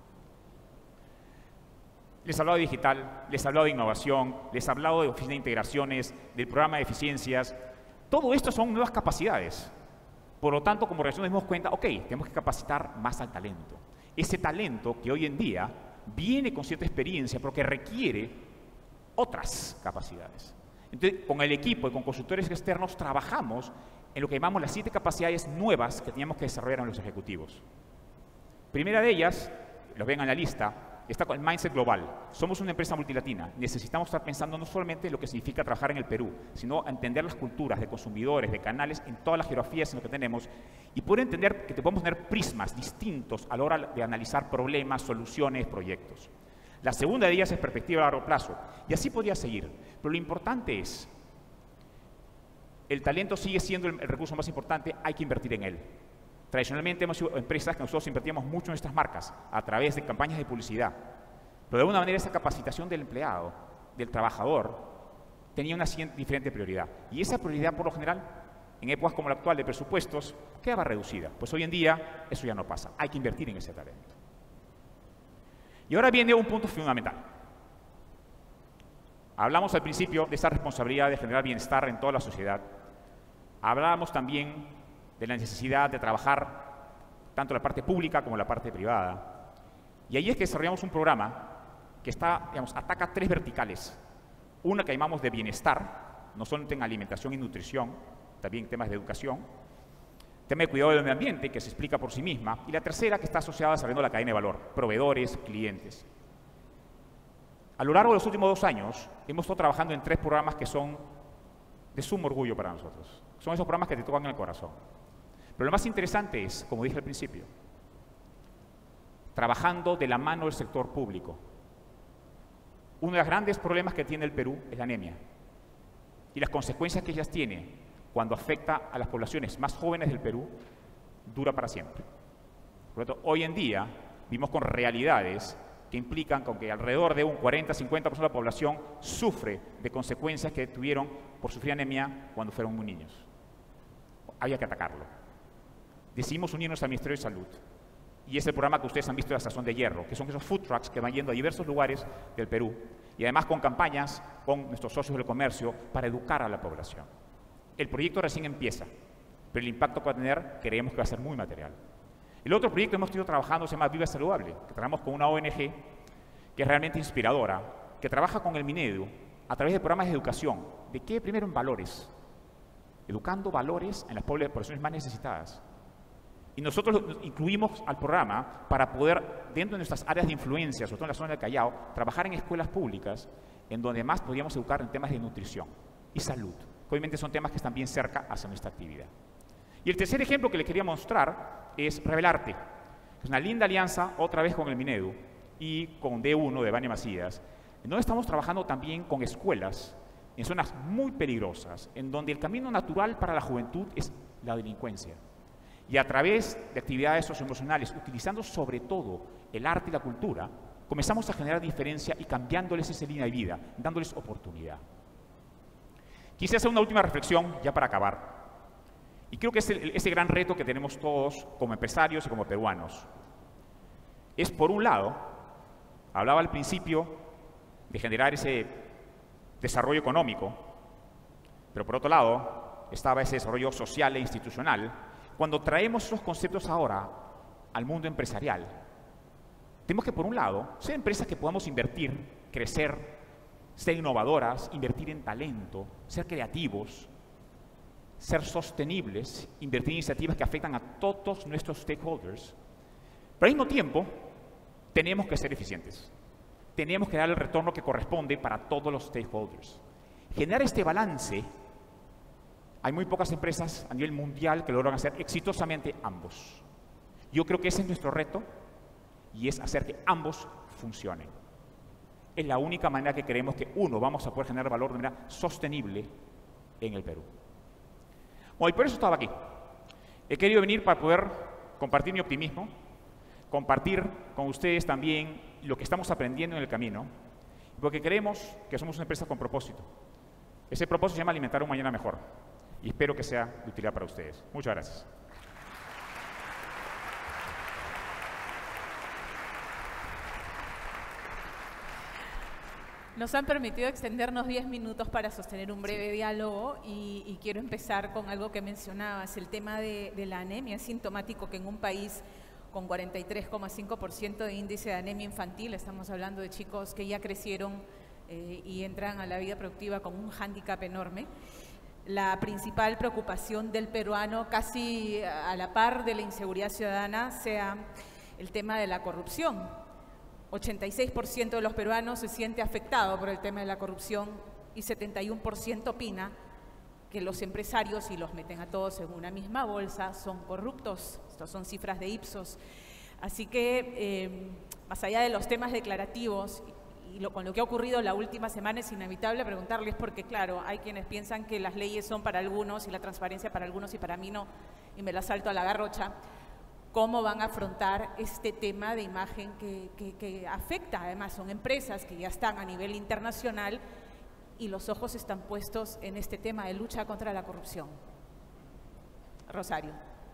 Les he hablado de digital, les he hablado de innovación, les he hablado de oficina de integraciones, del programa de eficiencias. Todo esto son nuevas capacidades. Por lo tanto, como reacción nos dimos cuenta, ok, tenemos que capacitar más al talento. Ese talento que hoy en día viene con cierta experiencia, pero que requiere otras capacidades. Entonces, con el equipo y con consultores externos trabajamos en lo que llamamos las siete capacidades nuevas que teníamos que desarrollar en los ejecutivos. Primera de ellas, los ven en la lista, está con el mindset global. Somos una empresa multilatina. Necesitamos estar pensando no solamente en lo que significa trabajar en el Perú, sino entender las culturas de consumidores, de canales, en todas las geografías en lo que tenemos y poder entender que podemos tener prismas distintos a la hora de analizar problemas, soluciones, proyectos. La segunda de ellas es perspectiva a largo plazo. Y así podría seguir. Pero lo importante es, el talento sigue siendo el recurso más importante, hay que invertir en él. Tradicionalmente hemos sido empresas que nosotros invertíamos mucho en estas marcas a través de campañas de publicidad. Pero de alguna manera esa capacitación del empleado, del trabajador, tenía una diferente prioridad. Y esa prioridad, por lo general, en épocas como la actual de presupuestos, quedaba reducida. Pues hoy en día eso ya no pasa. Hay que invertir en ese talento. Y ahora viene un punto fundamental. Hablamos al principio de esa responsabilidad de generar bienestar en toda la sociedad. Hablábamos también de la necesidad de trabajar tanto la parte pública como la parte privada. Y ahí es que desarrollamos un programa que está, digamos, ataca tres verticales. Una que llamamos de bienestar, no solo en alimentación y nutrición, también temas de educación. Tema de cuidado del medio ambiente, que se explica por sí misma. Y la tercera, que está asociada a desarrollando la cadena de valor, proveedores, clientes. A lo largo de los últimos dos años, hemos estado trabajando en tres programas que son de sumo orgullo para nosotros. Son esos programas que te tocan en el corazón. Pero lo más interesante es, como dije al principio, trabajando de la mano del sector público. Uno de los grandes problemas que tiene el Perú es la anemia y las consecuencias que ellas tiene cuando afecta a las poblaciones más jóvenes del Perú dura para siempre. Por lo tanto, hoy en día vivimos con realidades que implican con que alrededor de un cuarenta a cincuenta por ciento de la población sufre de consecuencias que tuvieron por sufrir anemia cuando fueron muy niños. Había que atacarlo. Decidimos unirnos al Ministerio de Salud. Y es el programa que ustedes han visto de la Estación de Hierro, que son esos food trucks que van yendo a diversos lugares del Perú. Y además con campañas con nuestros socios del comercio para educar a la población. El proyecto recién empieza, pero el impacto que va a tener creemos que va a ser muy material. El otro proyecto que hemos estado trabajando se llama Viva Saludable, que trabajamos con una O N G que es realmente inspiradora, que trabaja con el Minedu a través de programas de educación. ¿De qué? Primero en valores. Educando valores en las poblaciones más necesitadas. Y nosotros lo incluimos al programa para poder, dentro de nuestras áreas de influencia, sobre todo en la zona del Callao, trabajar en escuelas públicas en donde más podríamos educar en temas de nutrición y salud, que obviamente son temas que están bien cerca hacia nuestra actividad. Y el tercer ejemplo que les quería mostrar es Revelarte, que es una linda alianza, otra vez con el Minedu y con D uno de Vania Macías, en donde estamos trabajando también con escuelas en zonas muy peligrosas, en donde el camino natural para la juventud es la delincuencia. Y a través de actividades socioemocionales, utilizando sobre todo el arte y la cultura, comenzamos a generar diferencia y cambiándoles esa línea de vida, dándoles oportunidad. Quise hacer una última reflexión ya para acabar. Y creo que es el, ese gran reto que tenemos todos como empresarios y como peruanos. Es, por un lado, hablaba al principio de generar ese desarrollo económico, pero por otro lado estaba ese desarrollo social e institucional. Cuando traemos esos conceptos ahora al mundo empresarial, tenemos que, por un lado, ser empresas que podamos invertir, crecer, ser innovadoras, invertir en talento, ser creativos, ser sostenibles, invertir en iniciativas que afectan a todos nuestros stakeholders. Pero al mismo tiempo, tenemos que ser eficientes. Tenemos que dar el retorno que corresponde para todos los stakeholders. Generar este balance, hay muy pocas empresas a nivel mundial que logran hacer exitosamente ambos. Yo creo que ese es nuestro reto y es hacer que ambos funcionen. Es la única manera que creemos que, uno, vamos a poder generar valor de manera sostenible en el Perú. Bueno, y por eso estaba aquí. He querido venir para poder compartir mi optimismo, compartir con ustedes también lo que estamos aprendiendo en el camino, porque creemos que somos una empresa con propósito. Ese propósito se llama alimentar un mañana mejor, y espero que sea de utilidad para ustedes. Muchas gracias. Nos han permitido extendernos diez minutos para sostener un breve diálogo y, y quiero empezar con algo que mencionabas, el tema de, de la anemia. Es sintomático que en un país con cuarenta y tres coma cinco por ciento de índice de anemia infantil, estamos hablando de chicos que ya crecieron eh, y entran a la vida productiva con un hándicap enorme. La principal preocupación del peruano, casi a la par de la inseguridad ciudadana, sea el tema de la corrupción. ochenta y seis por ciento de los peruanos se siente afectado por el tema de la corrupción y setenta y uno por ciento opina que los empresarios, y los meten a todos en una misma bolsa, son corruptos. Estas son cifras de Ipsos. Así que, eh, más allá de los temas declarativos, y lo, con lo que ha ocurrido la última semana, es inevitable preguntarles, porque claro, hay quienes piensan que las leyes son para algunos y la transparencia para algunos y para mí no, y me la salto a la garrocha. ¿Cómo van a afrontar este tema de imagen que, que, que afecta? Además, son empresas que ya están a nivel internacional y los ojos están puestos en este tema de lucha contra la corrupción. Rosario.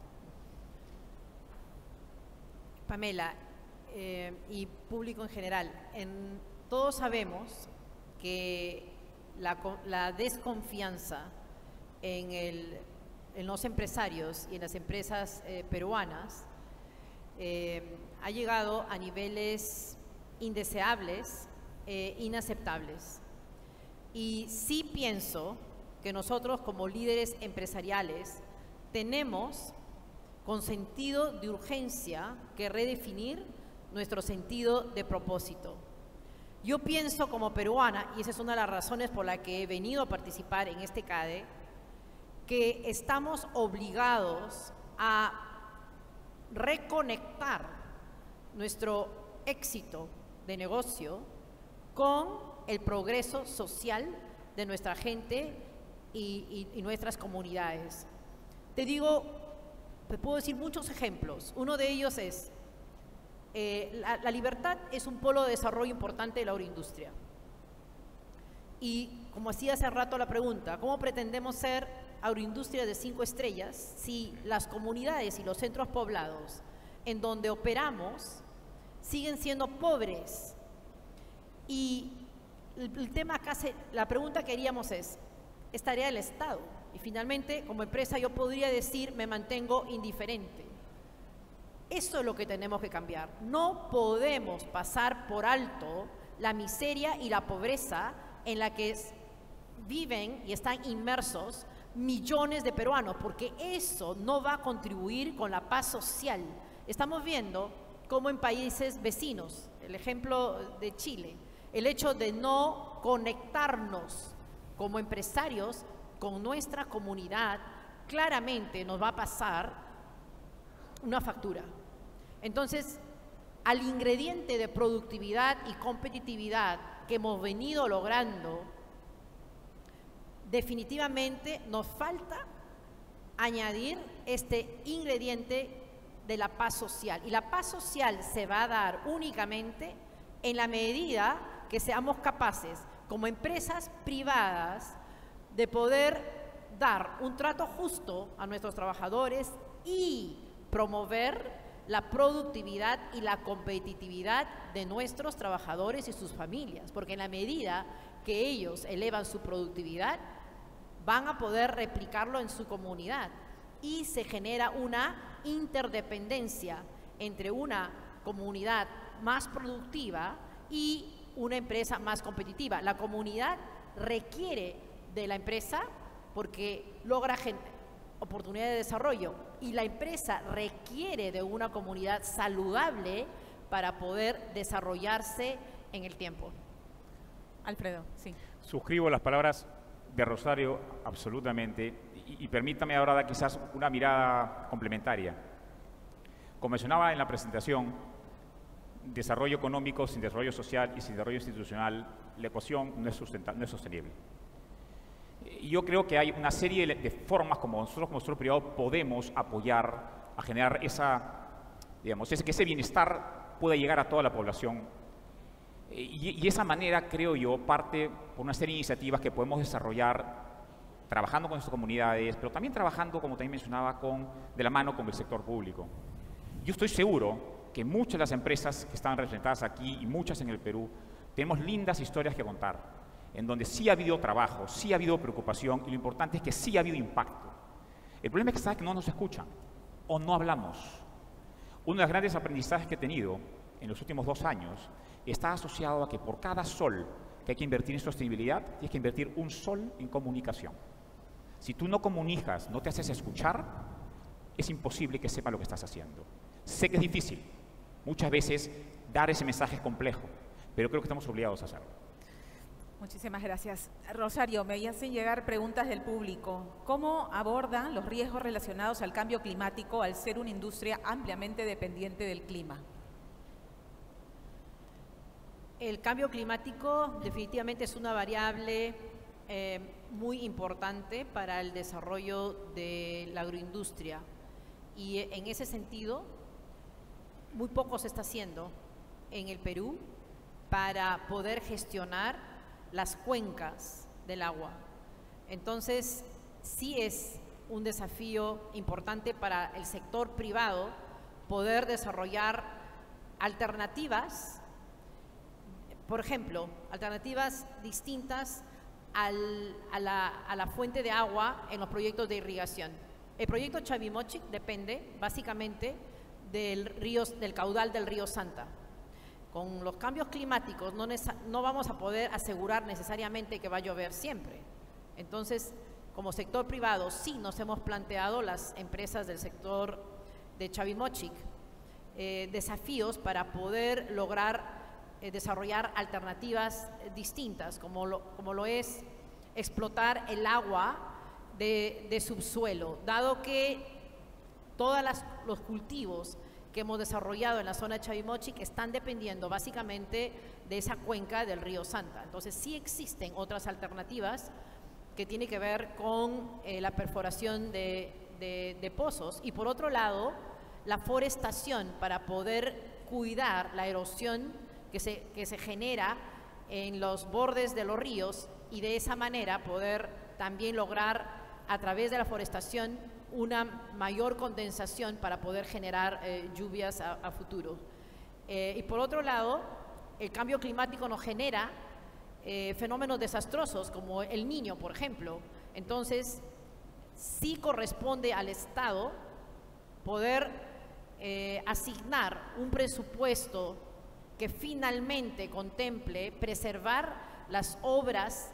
Pamela, eh, y público en general, en, todos sabemos que la, la desconfianza en, el, en los empresarios y en las empresas eh, peruanas Eh, ha llegado a niveles indeseables, eh, inaceptables. Y sí pienso que nosotros como líderes empresariales tenemos con sentido de urgencia que redefinir nuestro sentido de propósito. Yo pienso como peruana, y esa es una de las razones por la que he venido a participar en este CADE, que estamos obligados a reconectar nuestro éxito de negocio con el progreso social de nuestra gente y, y, y nuestras comunidades. Te digo, te puedo decir muchos ejemplos. Uno de ellos es, eh, la, la Libertad es un polo de desarrollo importante de la agroindustria. Y como hacía hace rato la pregunta, ¿cómo pretendemos ser agroindustria de cinco estrellas si las comunidades y los centros poblados en donde operamos siguen siendo pobres? Y el, el tema acá, se, la pregunta que haríamos es, es tarea del Estado. Y finalmente, como empresa, yo podría decir, me mantengo indiferente. Eso es lo que tenemos que cambiar. No podemos pasar por alto la miseria y la pobreza en la que viven y están inmersos millones de peruanos, porque eso no va a contribuir con la paz social. Estamos viendo cómo en países vecinos, el ejemplo de Chile, el hecho de no conectarnos como empresarios con nuestra comunidad, claramente nos va a pasar una factura. Entonces, al ingrediente de productividad y competitividad que hemos venido logrando definitivamente nos falta añadir este ingrediente de la paz social. Y la paz social se va a dar únicamente en la medida que seamos capaces, como empresas privadas, de poder dar un trato justo a nuestros trabajadores y promover la productividad y la competitividad de nuestros trabajadores y sus familias, porque en la medida que ellos elevan su productividad, van a poder replicarlo en su comunidad y se genera una interdependencia entre una comunidad más productiva y una empresa más competitiva. La comunidad requiere de la empresa porque logra oportunidades de desarrollo y la empresa requiere de una comunidad saludable para poder desarrollarse en el tiempo. Alfredo, sí. Suscribo las palabras de Rosario absolutamente y, y permítame ahora dar quizás una mirada complementaria. Como mencionaba en la presentación, desarrollo económico sin desarrollo social y sin desarrollo institucional, la ecuación no es, sustenta, no es sostenible. Y yo creo que hay una serie de formas como nosotros como sector privado podemos apoyar a generar esa, digamos, ese, que ese bienestar pueda llegar a toda la población. Y, y esa manera, creo yo, parte por una serie de iniciativas que podemos desarrollar trabajando con nuestras comunidades, pero también trabajando, como también mencionaba, con, de la mano con el sector público. Yo estoy seguro que muchas de las empresas que están representadas aquí y muchas en el Perú, tenemos lindas historias que contar, en donde sí ha habido trabajo, sí ha habido preocupación y lo importante es que sí ha habido impacto. El problema es que, ¿sabes?, que no nos escuchan o no hablamos. Uno de los grandes aprendizajes que he tenido en los últimos dos años está asociado a que por cada sol que hay que invertir en sostenibilidad, tienes que invertir un sol en comunicación. Si tú no comunicas, no te haces escuchar, es imposible que sepa lo que estás haciendo. Sé que es difícil, muchas veces dar ese mensaje es complejo, pero creo que estamos obligados a hacerlo. Muchísimas gracias. Rosario, me hacen llegar preguntas del público. ¿Cómo abordan los riesgos relacionados al cambio climático al ser una industria ampliamente dependiente del clima? El cambio climático definitivamente es una variable eh, muy importante para el desarrollo de la agroindustria y en ese sentido muy poco se está haciendo en el Perú para poder gestionar las cuencas del agua. Entonces, sí es un desafío importante para el sector privado poder desarrollar alternativas, por ejemplo, alternativas distintas al, a, la, a la fuente de agua en los proyectos de irrigación. El proyecto Chavimochic depende básicamente del, río, del caudal del río Santa. Con los cambios climáticos no, no vamos a poder asegurar necesariamente que va a llover siempre. Entonces, como sector privado, sí nos hemos planteado, las empresas del sector de Chavimochic, eh, desafíos para poder lograr eh, desarrollar alternativas eh, distintas, como lo, como lo es explotar el agua de, de subsuelo, dado que todos los cultivos que hemos desarrollado en la zona de Chavimochic están dependiendo básicamente de esa cuenca del río Santa. Entonces sí existen otras alternativas que tienen que ver con eh, la perforación de, de, de pozos y por otro lado la forestación para poder cuidar la erosión que se, que se genera en los bordes de los ríos y de esa manera poder también lograr a través de la forestación una mayor condensación para poder generar eh, lluvias a, a futuro. Eh, y por otro lado, el cambio climático nos genera eh, fenómenos desastrosos como el Niño, por ejemplo. Entonces, sí corresponde al Estado poder eh, asignar un presupuesto que finalmente contemple preservar las obras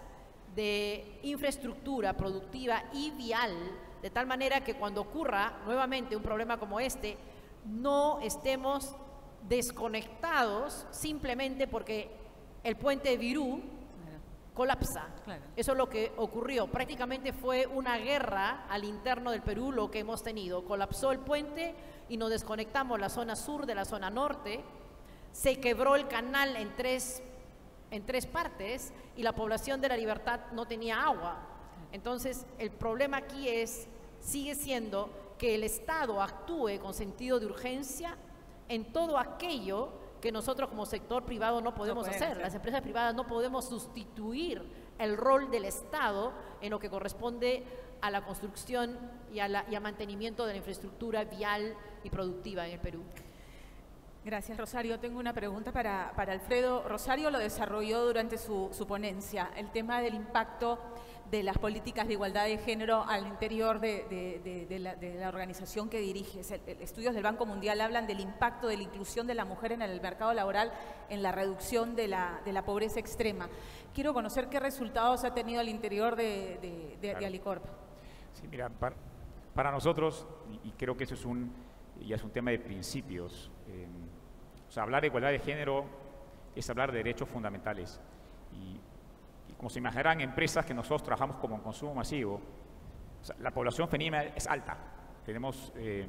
de infraestructura productiva y vial, de tal manera que cuando ocurra nuevamente un problema como este, no estemos desconectados simplemente porque el puente de Virú claro. colapsa. Claro. Eso es lo que ocurrió. Prácticamente fue una guerra al interno del Perú lo que hemos tenido. Colapsó el puente y nos desconectamos la zona sur de la zona norte. Se quebró el canal en tres, en tres partes y la población de La Libertad no tenía agua. Entonces, el problema aquí es, sigue siendo que el Estado actúe con sentido de urgencia en todo aquello que nosotros como sector privado no podemos no hacer. hacer. Las empresas privadas no podemos sustituir el rol del Estado en lo que corresponde a la construcción y a, la, y a mantenimiento de la infraestructura vial y productiva en el Perú. Gracias, Rosario. Tengo una pregunta para, para Alfredo. Rosario lo desarrolló durante su, su ponencia, el tema del impacto de las políticas de igualdad de género al interior de, de, de, de, la, de la organización que diriges. El, el, estudios del Banco Mundial hablan del impacto de la inclusión de la mujer en el mercado laboral en la reducción de la, de la pobreza extrema. Quiero conocer qué resultados ha tenido al interior de, de, de, claro. de Alicorp. Sí, mira, para, para nosotros, y, y creo que eso es un, ya es un tema de principios, eh, o sea, hablar de igualdad de género es hablar de derechos fundamentales. Y, como se imaginarán, empresas que nosotros trabajamos como en consumo masivo, o sea, la población femenina es alta. Tenemos eh,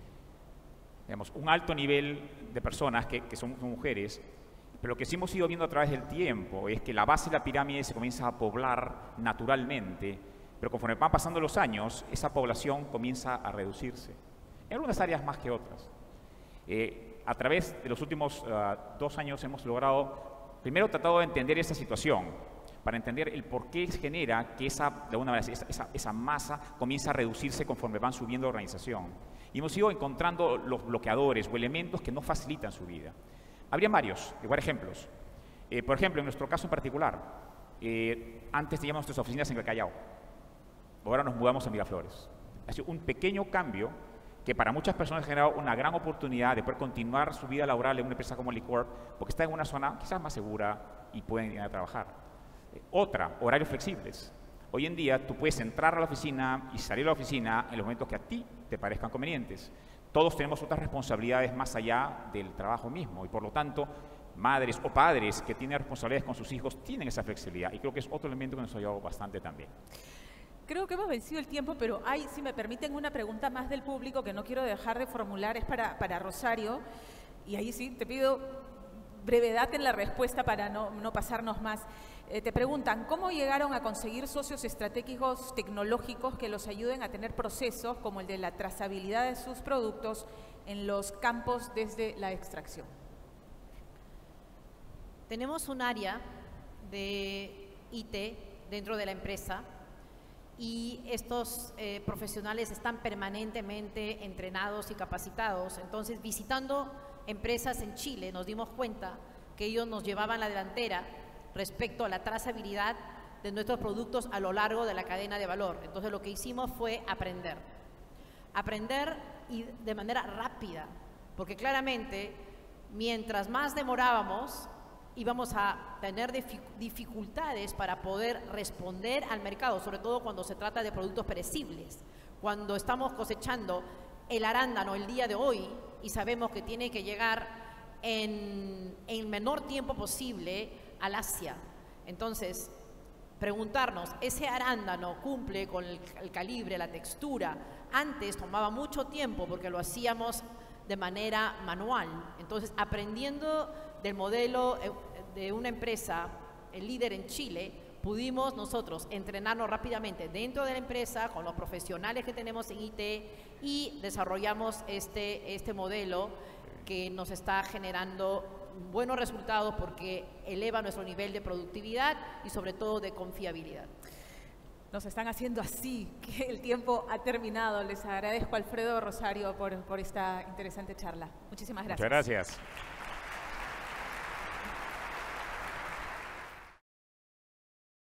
digamos, un alto nivel de personas que, que son mujeres, pero lo que sí hemos ido viendo a través del tiempo es que la base de la pirámide se comienza a poblar naturalmente, pero conforme van pasando los años, esa población comienza a reducirse. En algunas áreas más que otras. Eh, a través de los últimos uh, dos años hemos logrado, primero, tratado de entender esa situación, para entender el por qué genera que esa, de alguna manera, esa, esa, esa masa comienza a reducirse conforme van subiendo la organización. Y hemos ido encontrando los bloqueadores o elementos que no facilitan su vida. Habría varios, igual ejemplos. Eh, por ejemplo, en nuestro caso en particular, eh, antes teníamos nuestras oficinas en el Callao, ahora nos mudamos a Miraflores. Ha sido un pequeño cambio que para muchas personas ha generado una gran oportunidad de poder continuar su vida laboral en una empresa como Alicorp, porque está en una zona quizás más segura y pueden ir a trabajar. Otra, horarios flexibles. Hoy en día tú puedes entrar a la oficina y salir a la oficina en los momentos que a ti te parezcan convenientes. Todos tenemos otras responsabilidades más allá del trabajo mismo y por lo tanto, madres o padres que tienen responsabilidades con sus hijos tienen esa flexibilidad y creo que es otro elemento que nos ha ayudado bastante también. Creo que hemos vencido el tiempo, pero hay, si me permiten, una pregunta más del público que no quiero dejar de formular, es para, para Rosario, y ahí sí te pido brevedad en la respuesta para no, no pasarnos más. Eh, te preguntan, ¿cómo llegaron a conseguir socios estratégicos tecnológicos que los ayuden a tener procesos como el de la trazabilidad de sus productos en los campos desde la extracción? Tenemos un área de I T dentro de la empresa y estos eh, profesionales están permanentemente entrenados y capacitados. Entonces, visitando empresas en Chile, nos dimos cuenta que ellos nos llevaban la delantera respecto a la trazabilidad de nuestros productos a lo largo de la cadena de valor. Entonces, lo que hicimos fue aprender. Aprender y de manera rápida, porque claramente, mientras más demorábamos, íbamos a tener dificultades para poder responder al mercado, sobre todo cuando se trata de productos perecibles. Cuando estamos cosechando el arándano el día de hoy y sabemos que tiene que llegar en el menor tiempo posible al Asia. Entonces, preguntarnos, ¿ese arándano cumple con el, el calibre, la textura? Antes tomaba mucho tiempo porque lo hacíamos de manera manual. Entonces, aprendiendo del modelo de una empresa, el líder en Chile, pudimos nosotros entrenarnos rápidamente dentro de la empresa con los profesionales que tenemos en I T y desarrollamos este, este modelo que nos está generando buenos resultados porque eleva nuestro nivel de productividad y sobre todo de confiabilidad. Nos están haciendo así, que el tiempo ha terminado. Les agradezco a Alfredo Rosario por, por esta interesante charla. Muchísimas gracias. Muchas gracias.